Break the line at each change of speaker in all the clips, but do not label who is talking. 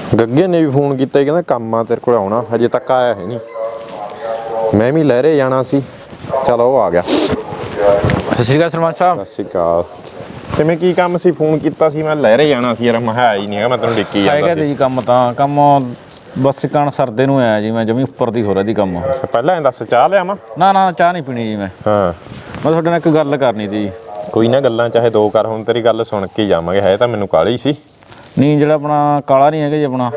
ਗੱਗੇ ਨੇ ਵੀ ਫੋਨ ਕੀਤਾ, ਕਹਿੰਦਾ ਕੰਮ ਆ ਤੇਰੇ ਕੋਲ ਆਉਣਾ, ਹਜੇ ਤੱਕ ਆਇਆ ਹੈ ਨਹੀਂ। ਮੈਂ ਵੀ ਲਹਿਰੇ ਜਾਣਾ ਸੀ, ਚਲ ਉਹ ਆ ਗਿਆ।
ਸਤਿ ਸ਼੍ਰੀ ਅਕਾਲ ਸਰਪੰਚ ਸਾਹਿਬ।
ਸਤਿ ਸ਼੍ਰੀ ਅਕਾਲ। ਕਿਵੇਂ ਕੀ ਕੰਮ ਸੀ? ਫੋਨ ਕੀਤਾ ਸੀ, ਮੈਂ ਲਹਿਰੇ ਜਾਣਾ ਸੀ ਯਾਰ, ਮੈਂ ਹੈ ਹੀ ਨਹੀਂ ਹੈਗਾ, ਮੈਂ ਤੈਨੂੰ ਡਿੱਕੀ ਜਾਂਦਾ
ਹੈਗਾ ਜੀ ਕੰਮ ਤਾਂ ਕੰਮ ਬਸ ਕਣ ਸਰਦੇ ਨੂੰ ਆਇਆ ਜੀ, ਮੈਂ ਜਮੀ ਉੱਪਰ ਦੀ ਹੋ ਰਿਹਾ ਦੀ ਕੰਮ।
ਪਹਿਲਾਂ ਇਹ ਦੱਸ, ਚਾਹ ਲਿਆਵਾਂ?
ਨਾ ਚਾਹ ਨਹੀਂ ਪੀਣੀ ਜੀ ਮੈਂ।
ਹਾਂ
ਮੈਂ ਤੁਹਾਡੇ ਨਾਲ ਇੱਕ ਗੱਲ ਕਰਨੀ ਤੀ।
ਕੋਈ ਨਾ, ਗੱਲਾਂ ਚਾਹੇ ਦੋ ਕਰ, ਹੁਣ ਤੇਰੀ ਗੱਲ ਸੁਣ ਕੇ ਜਾਵਾਂਗੇ। ਹੈ ਤਾਂ ਮੈਨੂੰ ਕਾਹਲੀ ਸੀ।
ਨਹੀਂ ਜਿਹੜਾ ਆਪਣਾ ਕਾਲਾ ਨਹੀਂ ਹੈਗਾ ਜੀ ਆਪਣਾ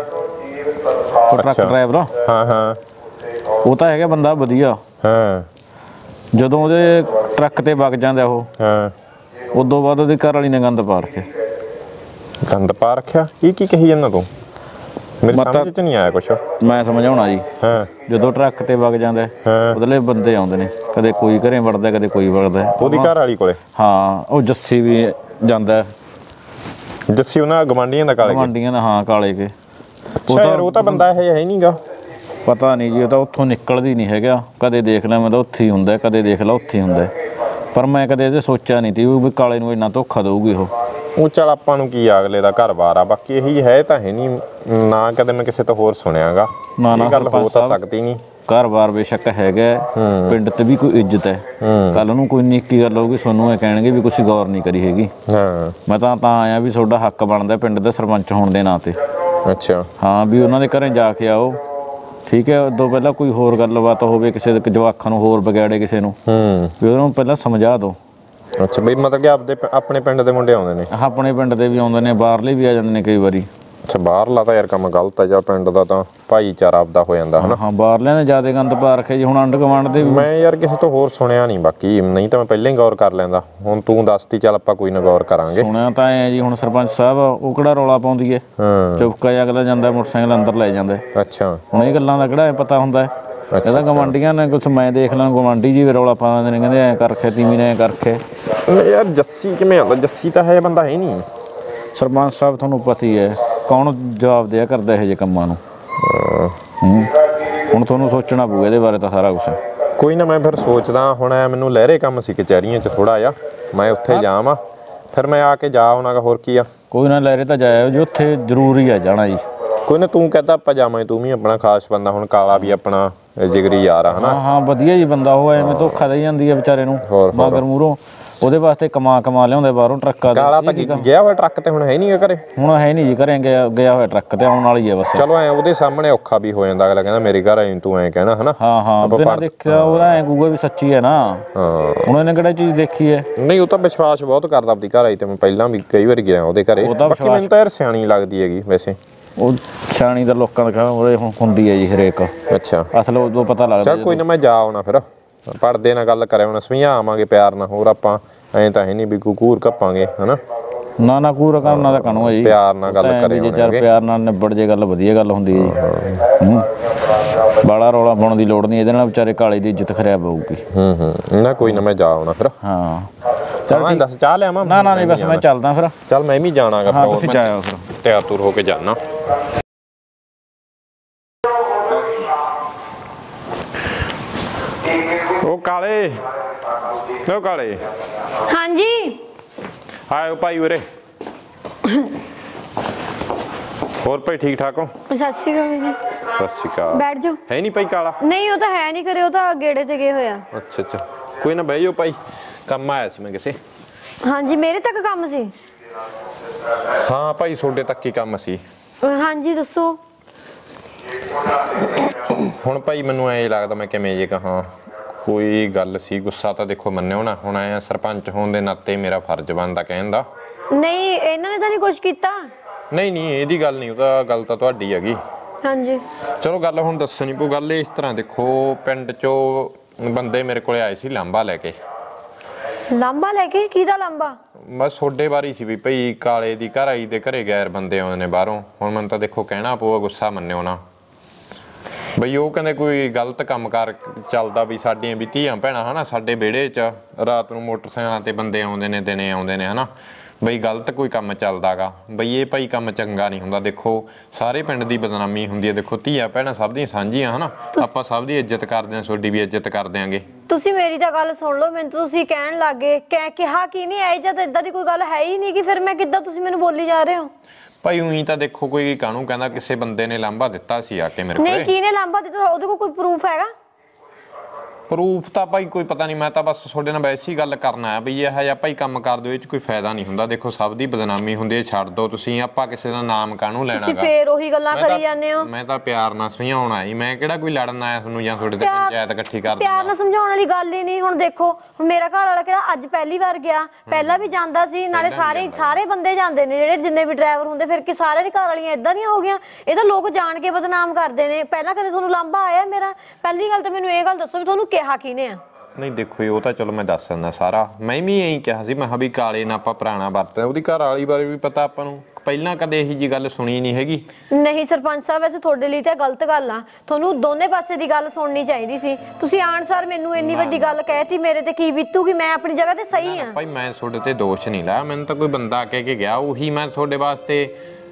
ਟਰੱਕ ਡਰਾਈਵਰ,
ਹਾਂ
ਉਹ ਤਾਂ ਹੈਗਾ ਬੰਦਾ ਵਧੀਆ।
ਹਾਂ
ਜਦੋਂ ਉਹਦੇ ਟਰੱਕ ਤੇ ਵਗ ਜਾਂਦਾ ਉਹ,
ਹਾਂ
ਉਦੋਂ ਬਾਅਦ ਉਹਦੀ ਘਰ ਵਾਲੀ ਨੇ ਗੰਦ ਪਾ ਰੱਖਿਆ।
ਗੰਦ ਪਾ ਰੱਖਿਆ? ਕੀ ਕਹੀ ਜਾਂਦਾ ਤੂੰ? ਮੇਰੀ ਸਮਝ ਚ ਨਹੀਂ ਆਇਆ ਕੁਛ।
ਮੈਂ ਸਮਝਾਉਣਾ ਜੀ।
ਹਾਂ
ਜਦੋਂ ਟਰੱਕ ਤੇ ਵਗ ਜਾਂਦਾ ਉਹਦੇ ਬੰਦੇ ਆਉਂਦੇ ਨੇ, ਕਦੇ ਕੋਈ ਘਰੇ ਵੜਦਾ ਕਦੇ ਕੋਈ ਵੜਦਾ।
ਉਹਦੀ ਘਰ ਵਾਲੀ ਕੋਲੇ?
ਹਾਂ, ਉਹ ਜੱਸੀ ਵੀ ਜਾਂਦਾ।
ਜੱਸੀ ਉਹਨਾਂ ਗਵਾਂਢੀਆਂ ਦਾ? ਕਾਲੇ
ਗਵਾਂਢੀਆਂ ਦਾ, ਹਾਂ ਕਾਲੇ ਕੇ।
ਅੱਛਾ ਯਾਰ, ਉਹ ਤਾਂ ਬੰਦਾ ਇਹ ਹੈ ਨਹੀਂਗਾ।
ਪਤਾ ਨਹੀਂ ਜੀ, ਉਹ ਤਾਂ ਉੱਥੋਂ ਨਿਕਲਦੀ ਨਹੀਂ ਹੈਗਾ। ਕਦੇ ਦੇਖ ਲੈ ਮੈਂ ਤਾਂ ਉੱਥੇ ਹੀ ਹੁੰਦਾ, ਕਦੇ ਦੇਖ ਲਾ ਉੱਥੇ ਹੀ ਹੁੰਦਾ। ਪਰ ਮੈਂ ਕਦੇ ਇਹਦੇ ਸੋਚਿਆ ਨਹੀਂ ਤੀ ਵੀ ਕਾਲੇ ਨੂੰ ਇੰਨਾ ਧੋਖਾ ਦਊਗੀ ਉਹ ਚੱਲ
ਆਪਾਂ ਨੂੰ ਕੀ, ਅਗਲੇ ਦਾ ਘਰ-ਬਾਰ ਆ। ਬਾਕੀ ਇਹੀ ਹੈ ਤਾਂ ਹੈ ਨਹੀਂ ਨਾ, ਕਦੇ ਮੈਂ ਕਿਸੇ ਤੋਂ ਹੋਰ ਸੁਣਿਆਗਾ।
ਨਾ
ਗੱਲ ਹੋ ਤਾਂ ਸਕਦੀ ਨਹੀਂ।
ਘਰ-ਬਾਰ ਬੇਸ਼ੱਕ ਹੈਗਾ, ਪਿੰਡ ਤੇ ਵੀ ਕੋਈ ਇੱਜ਼ਤ ਹੈ। ਕੱਲ ਨੂੰ ਕੋਈ ਨਿੱਕੀ ਗੱਲ ਹੋਊਗੀ ਤੁਹਾਨੂੰ ਇਹ ਕਹਿਣਗੇ ਵੀ ਕੁਛ ਗੌਰ ਨਹੀਂ ਕਰੀ ਹੈਗੀ। ਮੈਂ ਤਾਂ ਆਇਆ ਵੀ ਤੁਹਾਡਾ ਹੱਕ ਬਣਦਾ ਪਿੰਡ ਦੇ ਸਰਪੰਚ ਹੋਣ ਦੇ ਨਾਂ ਤੇ।
ਅੱਛਾ
ਹਾਂ, ਵੀ ਉਹਨਾਂ ਦੇ ਘਰੇ ਜਾ ਕੇ ਆਓ, ਠੀਕ ਹੈ। ਉਦੋਂ ਪਹਿਲਾਂ ਕੋਈ ਹੋਰ ਗੱਲਬਾਤ ਹੋਵੇ, ਕਿਸੇ ਦੇ ਜਵਾਕਾਂ ਨੂੰ ਹੋਰ ਵਿਗਾੜੇ ਕਿਸੇ ਨੂੰ, ਵੀ ਉਹਨੂੰ ਪਹਿਲਾਂ ਸਮਝਾ ਦਿਓ।
ਅੱਛਾ ਬਈ, ਮਤਲਬ ਕਿ ਆਪਣੇ ਪਿੰਡ ਦੇ ਮੁੰਡੇ ਆਉਂਦੇ ਨੇ?
ਆਪਣੇ ਪਿੰਡ ਦੇ ਵੀ ਆਉਂਦੇ ਨੇ, ਬਾਹਰਲੇ ਵੀ ਆ ਜਾਂਦੇ ਨੇ ਕਈ ਵਾਰੀ।
ਅੱਛਾ, ਬਾਹਰਲਾ ਤਾਂ ਯਾਰ ਕੰਮ ਗਲਤ ਹੈ। ਜਾਂ ਪਿੰਡ ਦਾ ਤਾਂ ਭਾਈਚਾਰਾ ਆਪਦਾ ਹੋ ਜਾਂਦਾ ਹਨਾ।
ਹਾਂ, ਬਾਹਰਲਿਆਂ ਨੇ ਜ਼ਿਆਦਾ ਗੰਦ ਪਾ ਰੱਖਿਆ ਜੀ। ਹੁਣ ਆਂਢ ਗੁਆਂਢ ਦੇ
ਮੈਂ ਯਾਰ ਕਿਸੇ ਤੋਂ ਹੋਰ ਸੁਣਿਆ ਨਹੀਂ, ਬਾਕੀ ਨਹੀਂ ਤਾਂ ਮੈਂ ਪਹਿਲਾਂ ਹੀ ਗੌਰ ਕਰ ਲੈਂਦਾ। ਹੁਣ ਤੂੰ ਦੱਸਤੀ, ਚੱਲ ਆਪਾਂ ਕੋਈ ਨਾ ਗੌਰ ਕਰਾਂਗੇ।
ਸੁਣਿਆ ਤਾਂ ਐ ਜੀ, ਹੁਣ ਸਰਪੰਚ ਸਾਹਿਬ ਉਹ ਕਿਹੜਾ ਰੌਲਾ ਪਾਉਂਦੀ ਹੈ, ਚੁਪਕਾ ਜਿਹਾ ਅਗਲਾ ਜਾਂਦਾ ਮੋਟਰਸਾਈਕਲ ਅੰਦਰ ਲੈ ਜਾਂਦਾ।
ਅੱਛਾ,
ਹੁਣ ਇਹ ਗੱਲਾਂ ਦਾ ਕਿਹੜਾ ਪਤਾ ਹੁੰਦਾ? ਇਹਦਾ ਗਵਾਂਢੀਆਂ ਨੇ ਕੁਛ, ਮੈਂ ਦੇਖ ਲਾਂ ਗਵਾਂਢੀ ਜੀ ਵੀ ਰੌਲਾ ਪਾ ਦਿੰਦੇ ਨੇ, ਕਹਿੰਦੇ ਐਂ ਕਰਕੇ ਤੀਵੀਂ ਨੇ ਐਂ ਕਰਕੇ।
ਯਾਰ ਜੱਸੀ ਕਿਵੇਂ ਆਉਂਦਾ? ਜੱਸੀ ਤਾਂ ਹੈ ਬੰਦਾ ਹੈ ਨਹੀਂ।
ਸਰਪੰਚ ਸਾਹਿਬ ਤੁਹਾਨੂੰ ਪਤਾ ਹੀ ਹੈ, ਕੌਣ ਜਵਾਬ ਦਿਆ ਕਰਦਾ ਇਹੋ ਜਿਹੇ ਕੰਮਾਂ ਨੂੰ। ਹੁਣ ਤੁਹਾਨੂੰ ਸੋਚਣਾ ਪਊ ਇਹਦੇ ਬਾਰੇ ਤਾਂ ਸਾਰਾ ਕੁਛ।
ਕੋਈ ਨਾ, ਮੈਂ ਫਿਰ ਸੋਚਦਾ। ਹੁਣ ਮੈਨੂੰ ਲਹਿਰੇ ਕੰਮ ਸੀ ਕਚਹਿਰੀਆਂ 'ਚ ਥੋੜਾ ਜਿਹਾ, ਮੈਂ ਉੱਥੇ ਜਾਵਾਂ, ਫਿਰ ਮੈਂ ਆ ਕੇ ਜਾ ਆਉਣਾ ਗਾ। ਹੋਰ ਕੀ ਆ?
ਕੋਈ ਨਾ, ਲਹਿਰੇ ਤਾਂ ਜਾਇਓ ਜੀ, ਉੱਥੇ ਜ਼ਰੂਰੀ ਆ ਜਾਣਾ ਜੀ।
ਕੋਈ ਨਾ, ਤੂੰ ਕਹਿੰਦਾ ਆਪਾਂ ਜਾਵਾਂ, ਤੂੰ ਵੀ ਆਪਣਾ ਖਾਸ ਬੰਦਾ। ਹੁਣ ਕਾਲਾ ਵੀ ਆਪਣਾ ਜਿਗਰੀ ਯਾਰ ਆ ਹਨਾ।
ਹਾਂ ਵਧੀਆ ਜੀ ਬੰਦਾ ਉਹ, ਐਵੇਂ ਧੋਖਾ ਦੇਈ ਜਾਂਦੀ ਹੈ ਵਿਚਾਰੇ ਨੂੰ ਮਗਰ ਮੂਹਰੋਂ। ਉਹਦੇ ਵਾਸਤੇ ਕਮਾ ਲਿਆਉਂਦੇ ਬਾਹਰੋਂ ਟਰੱਕਾਂ।
ਕਾਲਾ ਤਾਂ ਗਿਆ ਹੋਇਆ ਟਰੱਕ ਤੇ, ਹੁਣ ਹੈ ਨਹੀਂ ਘਰੇ?
ਹੁਣ ਹੈ ਨਹੀਂ ਜੀ ਘਰੇ, ਗਿਆ ਹੋਇਆ ਟਰੱਕ ਤੇ, ਆਉਣ ਵਾਲੀ ਹੈ ਬਸ।
ਚਲੋ ਐ ਉਹਦੇ ਸਾਹਮਣੇ ਔਖਾ ਵੀ ਹੋ ਜਾਂਦਾ, ਅਗਲਾ ਕਹਿੰਦਾ ਮੇਰੇ ਘਰ ਆਈ ਤੂੰ ਐਂ ਕਹਿਣਾ ਹਨਾ।
ਹਾਂ ਬਿਨਾਂ ਦੇਖਿਆ ਉਹਦਾ ਐਂ ਕਹੂਗਾ ਵੀ ਸੱਚੀ ਹੈ ਨਾ। ਹੁਣ ਇਹਨੇ ਕਿਹੜਾ ਚੀਜ਼ ਦੇਖੀ ਹੈ?
ਨਹੀਂ, ਉਹ ਤਾਂ ਵਿਸ਼ਵਾਸ ਬਹੁਤ ਕਰਦਾ ਆਪਦੀ ਘਰ ਆਈ ਤੇ। ਮੈਂ ਪਹਿਲਾਂ ਵੀ ਕਈ ਵਾਰ ਗਿਆ ਉਹਦੇ ਘਰੇ। ਬਾਕੀ ਮੈਨੂੰ ਤਾਂ ਯਾਰ ਸਿਆਣੀ ਲੱਗਦੀ ਹੈਗੀ ਵੈਸੇ।
ਉਹ ਸਿਆਣੀ ਦਾ ਲੋਕਾਂ ਦਾ ਕਹਿੰਦਾ ਹੁੰਦੀ ਹੈ ਜੀ ਹਰੇਕ। ਅੱਛਾ, ਅਸਲ ਉਦੋਂ ਪਤਾ ਲੱਗਦਾ।
ਚੱਲ ਕੋਈ ਨਾ, ਮੈਂ ਜਾ ਆਉਣਾ ਫਿਰ। ਪੜਦੇ ਨਾਲ ਗੱਲ ਕਰਿਆ, ਹੁਣ ਸਮਝਾ ਆਵਾਂਗੇ ਪਿਆਰ ਨਾਲ। ਹੋਰ ਆਪਾਂ ਐਂ ਤਾਂ ਹੈ ਨਹੀਂ ਵੀ ਘੂਰ ਕੱਪਾਂਗੇ ਹਨਾ।
ਨਾ ਘੂਰ ਕਰਨਾ ਤਾਂ ਕਾਹਨੂੰ ਹੈ ਜੀ,
ਪਿਆਰ ਨਾਲ ਗੱਲ ਕਰੇ
ਹੋਣੀ। ਪਿਆਰ ਨਾਲ ਨਿਬੜ ਜੇ ਗੱਲ, ਵਧੀਆ ਗੱਲ ਹੁੰਦੀ ਹੈ ਜੀ। ਬਾਲਾ ਰੌਲਾ ਪਾਉਣ ਦੀ ਲੋੜ ਨਹੀਂ, ਇਹਦੇ ਨਾਲ ਵਿਚਾਰੇ ਕਾਲੇ ਦੀ ਇੱਜ਼ਤ ਖਰਾਬ ਹੋਊਗੀ।
ਨਾ ਕੋਈ ਨਾ, ਮੈਂ ਜਾ ਆਉਣਾ ਫਿਰ।
ਹਾਂ
ਚੱਲ ਦੱਸ, ਚਾਹ ਲਿਆਵਾਂ?
ਨਾ ਨਹੀਂ, ਬਸ ਮੈਂ ਚੱਲਦਾ ਫਿਰ।
ਚੱਲ ਮੈਂ ਵੀ ਜਾਣਾਗਾ।
ਹਾਂ ਤੁਸੀਂ ਜਾਇਓ ਫਿਰ,
ਤਿਆਰ ਤੁਰ ਹੋ ਕੇ ਜਾਣਾ। ਉਹ ਕਾਲੇ, ਉਹ ਕਾਲੇ।
ਹਾਂਜੀ
ਆਇਓ ਭਾਈ ਉਰੇ। ਹੋਰ ਭਾਈ ਠੀਕ ਠਾਕ ਹੋ?
ਸਤਿ ਸ਼੍ਰੀ ਅਕਾਲ।
ਸਤਿ ਸ਼੍ਰੀ ਅਕਾਲ।
ਬੈਠ ਜਾਓ।
ਹੈ ਨਹੀਂ ਭਾਈ ਕਾਲਾ?
ਨਹੀਂ, ਉਹ ਤਾਂ ਹੈ ਨਹੀਂ ਕਰੇ, ਉਹ ਤਾਂ ਗੇੜੇ ਤੇ ਗਏ ਹੋਇਆ।
ਅੱਛਾ ਕੋਈ ਨਾ, ਬਹਿ ਜਾਓ ਭਾਈ। ਕੰਮ ਆਇਆ ਸੀ ਮੈਂ ਕਿਸੇ।
ਹਾਂਜੀ, ਮੇਰੇ ਤੱਕ ਕੰਮ ਸੀ?
ਹਾਂ ਭਾਈ, ਤੁਹਾਡੇ ਤੱਕ ਹੀ ਕੰਮ ਸੀ।
ਹਾਂਜੀ ਦੱਸੋ।
ਹੁਣ ਭਾਈ ਮੈਨੂੰ ਐਂ ਲੱਗਦਾ, ਮੈਂ ਕਿਵੇਂ ਜੇ ਕਹਾਂ, ਕੋਈ ਗੱਲ ਸੀ। ਗੁੱਸਾ ਤਾਂ ਦੇਖੋ ਮੰਨਿਓ ਨਾ, ਹੁਣ ਐ ਸਰਪੰਚ ਹੋਣ ਦੇ ਨਾਤੇ ਮੇਰਾ ਫਰਜ਼ ਬਣਦਾ ਕਹਿਣ ਦਾ।
ਨਹੀਂ, ਇਹਨਾਂ ਨੇ ਤਾਂ ਨਹੀਂ ਕੁਛ ਕੀਤਾ।
ਨਹੀਂ ਇਹਦੀ ਗੱਲ ਨਹੀਂ, ਉਹ ਤਾਂ ਗੱਲ ਤਾਂ ਤੁਹਾਡੀ ਹੈਗੀ।
ਹਾਂਜੀ
ਚਲੋ ਗੱਲ ਹੁਣ ਦੱਸਣੀ ਪਊ। ਗੱਲ ਇਸ ਤਰ੍ਹਾਂ ਦੇਖੋ, ਪਿੰਡ ਚੋਂ ਬੰਦੇ ਮੇਰੇ ਕੋਲੇ ਆਏ ਸੀ ਲਾਂਬਾ ਲੈ ਕੇ।
ਲਾਂਬਾ ਲੈ ਕੇ? ਕਿਹਦਾ ਲਾਂਬਾ?
ਬਸ ਤੁਹਾਡੇ ਬਾਰੇ ਸੀ ਵੀ ਭਾਈ ਕਾਲੇ ਦੀ ਘਰ ਆਈ ਦੇ ਘਰੇ ਗੈਰ ਬੰਦੇ ਆਉਂਦੇ ਨੇ ਬਾਹਰੋਂ। ਹੁਣ ਮੈਨੂੰ ਤਾਂ ਦੇਖੋ ਕਹਿਣਾ ਪਊਗਾ, ਗੁੱਸਾ ਮੰਨਿਓ ਨਾ ਬਈ। ਉਹ ਕਹਿੰਦੇ ਕੋਈ ਗਲਤ ਕੰਮ ਕਾਰ ਚੱਲਦਾ ਵੀ, ਸਾਡੀਆਂ ਵੀ ਧੀਆਂ ਭੈਣਾਂ ਹਨਾ, ਸਾਡੇ ਵਿਹੜੇ 'ਚ ਰਾਤ ਨੂੰ ਮੋਟਰਸਾਈਕਲਾਂ ਤੇ ਬੰਦੇ ਆਉਂਦੇ ਨੇ, ਦਿਨੇ ਆਉਂਦੇ ਨੇ ਹਨਾ। ਬਈ ਗਲਤ ਕੋਈ ਕੰਮ ਚੱਲਦਾਗਾ ਬਈ ਇਹ ਭਾਈ ਕੰਮ ਚੰਗਾ ਨਹੀਂ ਹੁੰਦਾ। ਦੇਖੋ ਸਾਰੇ ਪਿੰਡ ਦੀ ਬਦਨਾਮੀ ਹੁੰਦੀ ਹੈ। ਦੇਖੋ ਧੀਆਂ ਭੈਣਾਂ ਸਭ ਦੀਆਂ ਸਾਂਝੀਆਂ ਹਨਾ, ਆਪਾਂ ਸਭ ਦੀ ਇੱਜ਼ਤ ਕਰਦੇ ਹਾਂ, ਤੁਹਾਡੀ ਵੀ ਇੱਜ਼ਤ ਕਰ ਦਿਆਂਗੇ।
ਤੁਸੀਂ ਮੇਰੀ ਤਾਂ ਗੱਲ ਸੁਣ ਲਓ, ਮੈਨੂੰ ਤਾਂ ਤੁਸੀਂ ਕਹਿਣ ਲੱਗੇ ਕਿਹਾ ਕੀ ਨਹੀਂ ਆਈ, ਜਦ ਇਦਾਂ ਦੀ ਕੋਈ ਗੱਲ ਹੈ ਹੀ ਨਹੀਂ ਕਿ ਫਿਰ ਮੈਂ ਕਿੱਦਾਂ ਤੁਸੀਂ ਮੈਨੂੰ ਬੋਲੀ ਜਾ ਰਹੇ ਹੋ।
ਭਾਈ ਉਹੀ ਤਾਂ ਦੇਖੋ ਕੋਈ ਕਾਹਨੂੰ ਕਹਿੰਦਾ ਕਿਸੇ ਬੰਦੇ ਨੇ ਲਾਂਭਾ ਦਿੱਤਾ ਸੀ ਆ ਕੇ ਮੇਰੇ ਕੋਲੇ।
ਨਹੀਂ ਕਿਹਨੇ ਲਾਂਭਾ ਦਿੱਤਾ, ਉਹਦੇ ਕੋਲ ਕੋਈ ਪ੍ਰੂਫ ਹੈਗਾ?
ਪ੍ਰੂਫ ਤਾਂ ਭਾਈ ਕੋਈ ਪਤਾ ਨਹੀਂ, ਮੈਂ ਤਾਂ ਬਸ ਤੁਹਾਡੇ ਨਾਲ ਵੈਸੇ ਹੀ ਗੱਲ ਕਰਨਾ ਹੈ ਵੀ ਇਹ ਜਿਹਾ ਭਾਈ ਕੰਮ ਕਰ ਦਿਓ, ਇਹ 'ਚ ਕੋਈ ਫਾਇਦਾ ਨਹੀਂ ਹੁੰਦਾ। ਦੇਖੋ ਸਭ ਦੀ ਬਦਨਾਮੀ ਹੁੰਦੀ ਹੈ, ਛੱਡ ਦਿਓ ਤੁਸੀਂ, ਆਪਾਂ ਕਿਸੇ ਦਾ ਨਾਮ ਕਾਹਨੂੰ ਲੈਣਾ
ਤੁਸੀਂ ਫੇਰ ਉਹੀ ਗੱਲਾਂ ਕਰੀ ਜਾਂਦੇ ਹੋ।
ਮੈਂ ਤਾਂ ਪਿਆਰ ਨਾਲ ਸਮਝਾਉਣ ਆਈ, ਮੈਂ ਕਿਹੜਾ ਕੋਈ ਲੜਨ ਆਇਆ ਤੁਹਾਨੂੰ ਜਾਂ ਤੁਹਾਡੇ ਤੇ ਪੰਚਾਇਤ ਇਕੱਠੀ ਕਰ ਦਿੰਦਾ।
ਪਿਆਰ ਨਾਲ ਸਮਝਾਉਣ ਵਾਲੀ ਗੱਲ ਹੀ ਨਹੀਂ। ਹੁਣ ਦੇਖੋ ਹੁਣ ਮੇਰਾ ਘਰ ਵਾਲਾ ਕਿਹੜਾ ਅੱਜ ਪਹਿਲੀ ਵਾਰ ਗਿਆ, ਪਹਿਲਾਂ ਵੀ ਜਾਂਦਾ ਸੀ, ਨਾਲੇ ਸਾਰੇ ਬੰਦੇ ਜਾਂਦੇ ਨੇ ਜਿਹੜੇ ਜਿੰਨੇ ਵੀ ਡਰਾਈਵਰ ਹੁੰਦੇ, ਫਿਰ ਕਿ ਸਾਰੇ ਦੀ ਘਰ ਵਾਲੀਆਂ ਇਦਾਂ ਦੀਆਂ ਹੋ ਗਈਆਂ। ਇਹ ਤਾਂ ਲੋਕ ਜਾਣ ਕੇ ਬਦਨਾਮ ਕਰਦੇ ਨੇ। ਪਹਿਲਾਂ ਕਦੇ ਤੁਹਾਨੂੰ ਲਾਂਭਾ ਆਇਆ ਮੇਰਾ? ਪਹਿਲੀ ਗੱਲ ਤਾਂ ਮੈਨੂੰ ਇਹ ਗੱਲ ਦੱਸੋ ਵੀ ਤੁਹਾਨੂੰ ਕਿਹਾ ਕਿਹਨੇ ਆ?
ਨਹੀਂ ਦੇਖੋ ਉਹ ਤਾਂ ਚਲੋ ਮੈਂ ਦੱਸ ਦਿੰਦਾ ਸਾਰਾ। ਮੈਂ ਵੀ ਇਹੀ ਕਿਹਾ ਸੀ, ਮੈਂ ਕਿਹਾ ਵੀ ਕਾਲੇ ਨਾਲ ਆਪਾਂ ਪੁਰਾਣਾ ਵਰਤਿਆ, ਉਹਦੀ ਘਰ ਵਾਲੀ ਬਾਰੇ ਵੀ ਪਤਾ ਆਪਾਂ ਨੂੰ, ਪਹਿਲਾਂ ਕਦੇ ਇਹੀ ਜੀ ਗੱਲ ਸੁਣੀ ਨਹੀਂ ਹੈਗੀ।
ਨਹੀਂ ਸਰਪੰਚ ਸਾਹਿਬ, ਵੈਸੇ ਤੁਹਾਡੇ ਲਈ ਤਾਂ ਗਲਤ ਗੱਲ ਆ, ਤੁਹਾਨੂੰ ਦੋਨੇ ਪਾਸੇ ਦੀ ਗੱਲ ਸੁਣਨੀ ਚਾਹੀਦੀ ਸੀ। ਤੁਸੀਂ ਆਣ ਸਾਰ ਮੈਨੂੰ ਇੰਨੀ ਵੱਡੀ ਗੱਲ ਕਹਿਤੀ, ਮੇਰੇ ਤੇ ਕੀ ਬੀਤੂਗੀ? ਮੈਂ ਆਪਣੀ ਜਗ੍ਹਾ ਤੇ ਸਹੀ ਆ
ਭਾਈ, ਮੈਂ ਤੁਹਾਡੇ ਤੇ ਦੋਸ਼ ਨਹੀਂ ਲਾਇਆ, ਮੈਨੂੰ ਤਾਂ ਕੋਈ ਬੰਦਾ ਕਹਿ ਕੇ ਗਿਆ, ਉਹੀ ਮੈਂ ਤੁਹਾਡੇ ਵਾਸਤੇ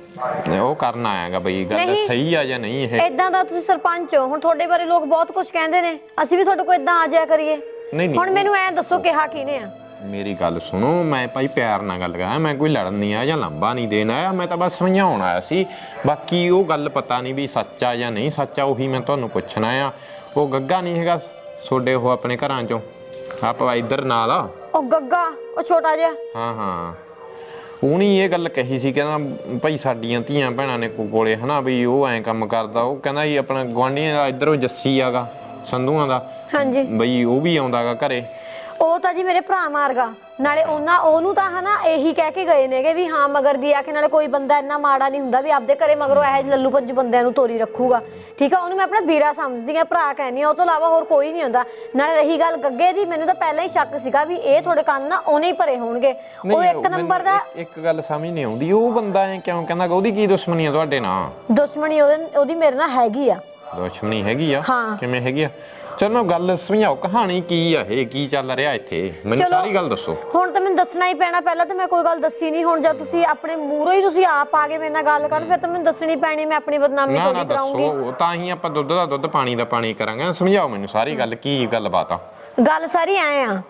ਉਹ ਕਰਨ ਆਇਆਗਾ ਬਈ ਗੱਲ ਸਹੀ ਆ ਜਾਂ ਨਹੀਂ। ਇਹ
ਇਦਾਂ ਦਾ ਤੁਸੀਂ ਸਰਪੰਚ ਹੋ, ਹੁਣ ਤੁਹਾਡੇ ਬਾਰੇ ਲੋਕ ਬਹੁਤ ਕੁਝ ਕਹਿੰਦੇ ਨੇ, ਅਸੀਂ ਵੀ ਤੁਹਾਡੇ ਕੋਲ ਇਦਾਂ ਆ ਜਾਇਆ ਕਰੀਏ? ਹੁਣ ਮੈਨੂੰ ਐਂ ਦੱਸੋ ਕਿਹਾ ਕਿਹਨੇ ਆ?
ਮੇਰੀ ਗੱਲ ਸੁਣੋ, ਮੈਂ ਭਾਈ ਪਿਆਰ ਨਾਲ ਗੱਲ ਕਰਾਂ, ਮੈਂ ਕੋਈ ਲੜਨ ਨਹੀਂ ਆਇਆ ਜਾਂ ਲਾਂਭਾ ਨਹੀਂ ਦੇਣ ਆਇਆ, ਮੈਂ ਤਾਂ ਬਸ ਸਮਝਾਉਣ ਆਇਆ ਸੀ। ਬਾਕੀ ਉਹ ਗੱਲ ਪਤਾ ਨਹੀਂ ਵੀ ਸੱਚ ਆ ਜਾਂ ਨਹੀਂ ਸੱਚ ਆ, ਉਹੀ ਮੈਂ ਤੁਹਾਨੂੰ ਪੁੱਛਣਾ ਆ। ਉਹ ਗੱਗਾ ਨਹੀਂ ਹੈਗਾ ਤੁਹਾਡੇ, ਉਹ ਆਪਣੇ ਘਰਾਂ ਚੋਂ ਆਪਾਂ ਇੱਧਰ ਨਾਲ ਆ,
ਉਹ ਗੱਗਾ ਉਹ ਛੋਟਾ ਜਿਹਾ?
ਹਾਂ ਉਹਨੇ ਇਹ ਗੱਲ ਕਹੀ ਸੀ, ਕਹਿੰਦਾ ਭਾਈ ਸਾਡੀਆਂ ਧੀਆਂ ਭੈਣਾਂ ਨੇ ਕੋਲੇ ਹਨਾ ਵੀ ਉਹ ਐਂ ਕੰਮ ਕਰਦਾ। ਉਹ ਕਹਿੰਦਾ ਜੀ ਆਪਣਾ ਗੁਆਂਢੀਆਂ ਦਾ ਇੱਧਰੋਂ ਜੱਸੀ ਆਗਾ ਸੰਧੂਆਂ ਦਾ,
ਹਾਂਜੀ
ਬਈ ਉਹ ਵੀ ਆਉਂਦਾਗਾ ਘਰੇ।
ਉਹ ਤਾਂ ਜੀ ਮੇਰੇ ਭਰਾ ਮਾਰਗਾ, ਨਾਲੇ ਉਹਨੂੰ ਤਾਂ ਹਨਾ ਇਹੀ ਕਹਿ ਕੇ ਗਏ ਨੇਗੇ ਵੀ ਹਾਂ ਮਗਰ ਦੀ ਆ ਕੇ, ਨਾਲੇ ਕੋਈ ਬੰਦਾ ਇੰਨਾ ਮਾੜਾ ਨਹੀਂ ਹੁੰਦਾ ਵੀ ਆਪਦੇ ਘਰੇ ਮਗਰੋਂ ਇਹ ਲੱਲੂ ਪੰਜੂ ਬੰਦਿਆਂ ਨੂੰ ਤੋਰੀ ਰੱਖੂਗਾ। ਠੀਕ ਆ, ਉਹਨੂੰ ਮੈਂ ਆਪਣਾ ਵੀਰਾ ਸਮਝਦੀ ਆ, ਭਰਾ ਕਹਿੰਦੀ ਆ, ਉਹ ਤੋਂ ਇਲਾਵਾ ਹੋਰ ਕੋਈ ਨਹੀਂ ਹੁੰਦਾ। ਨਾਲੇ ਰਹੀ ਗੱਲ ਗੱਗੇ ਦੀ, ਮੈਨੂੰ ਤਾਂ ਪਹਿਲਾਂ ਹੀ ਸ਼ੱਕ ਸੀਗਾ ਵੀ ਇਹ ਤੁਹਾਡੇ ਕੰਨ ਨਾ ਉਹਨੇ ਹੀ ਭਰੇ ਹੋਣਗੇ। ਉਹ ਇੱਕ ਨੰਬਰ ਦਾ।
ਇੱਕ ਗੱਲ ਸਮਝ ਨਹੀਂ ਆਉਂਦੀ, ਉਹ ਬੰਦਾ ਐ ਕਿਉਂ ਕਹਿੰਦਾ? ਉਹਦੀ ਕੀ ਦੁਸ਼ਮਣੀ ਆ ਤੁਹਾਡੇ ਨਾਲ?
ਦੁਸ਼ਮਣੀ ਉਹਦੀ ਮੇਰੇ ਨਾਲ ਹੈਗੀ ਆ।
ਦੁਸ਼ਮਣੀ ਹੈਗੀ ਆ?
ਹਾਂ।
ਕਿਵੇਂ ਹੈਗੀ ਆ? ਚਲੋ ਗੱਲ ਸਮਝਾਓ, ਕਹਾਣੀ ਕੀ ਆ, ਇਹ ਕੀ ਚੱਲ ਰਿਹਾ ਇੱਥੇ, ਮੈਨੂੰ ਸਾਰੀ ਗੱਲ ਦੱਸੋ।
ਹੁਣ ਤਾਂ ਮੈਨੂੰ ਦੱਸਣਾ ਹੀ ਪੈਣਾ, ਪਹਿਲਾਂ ਤਾਂ ਮੈਂ ਕੋਈ ਗੱਲ ਦੱਸੀ ਨਹੀਂ। ਹੁਣ ਜਦ ਤੁਸੀਂ ਆਪਣੇ ਮੂਹਰੋਂ ਹੀ ਤੁਸੀਂ ਆਪ ਆ ਕੇ ਮੇਰੇ ਨਾਲ ਗੱਲ ਕਰਨ, ਫਿਰ ਤਾਂ ਮੈਨੂੰ ਦੱਸਣੀ ਪੈਣੀ, ਮੈਂ ਆਪਣੀ ਬਦਨਾਮੀ ਥੋੜੀ ਕਰਾਉਂਗੀ।
ਦੱਸੋ, ਤਾਂ ਹੀ ਆਪਾਂ ਦੁੱਧ ਦਾ ਦੁੱਧ ਪਾਣੀ ਦਾ ਪਾਣੀ ਕਰਾਂਗੇ। ਸਮਝਾਓ ਮੈਨੂੰ ਸਾਰੀ ਗੱਲ, ਕੀ ਗੱਲਬਾਤ ਆ?
ਗੱਲ ਸਾਰੀ ਐ ਆ,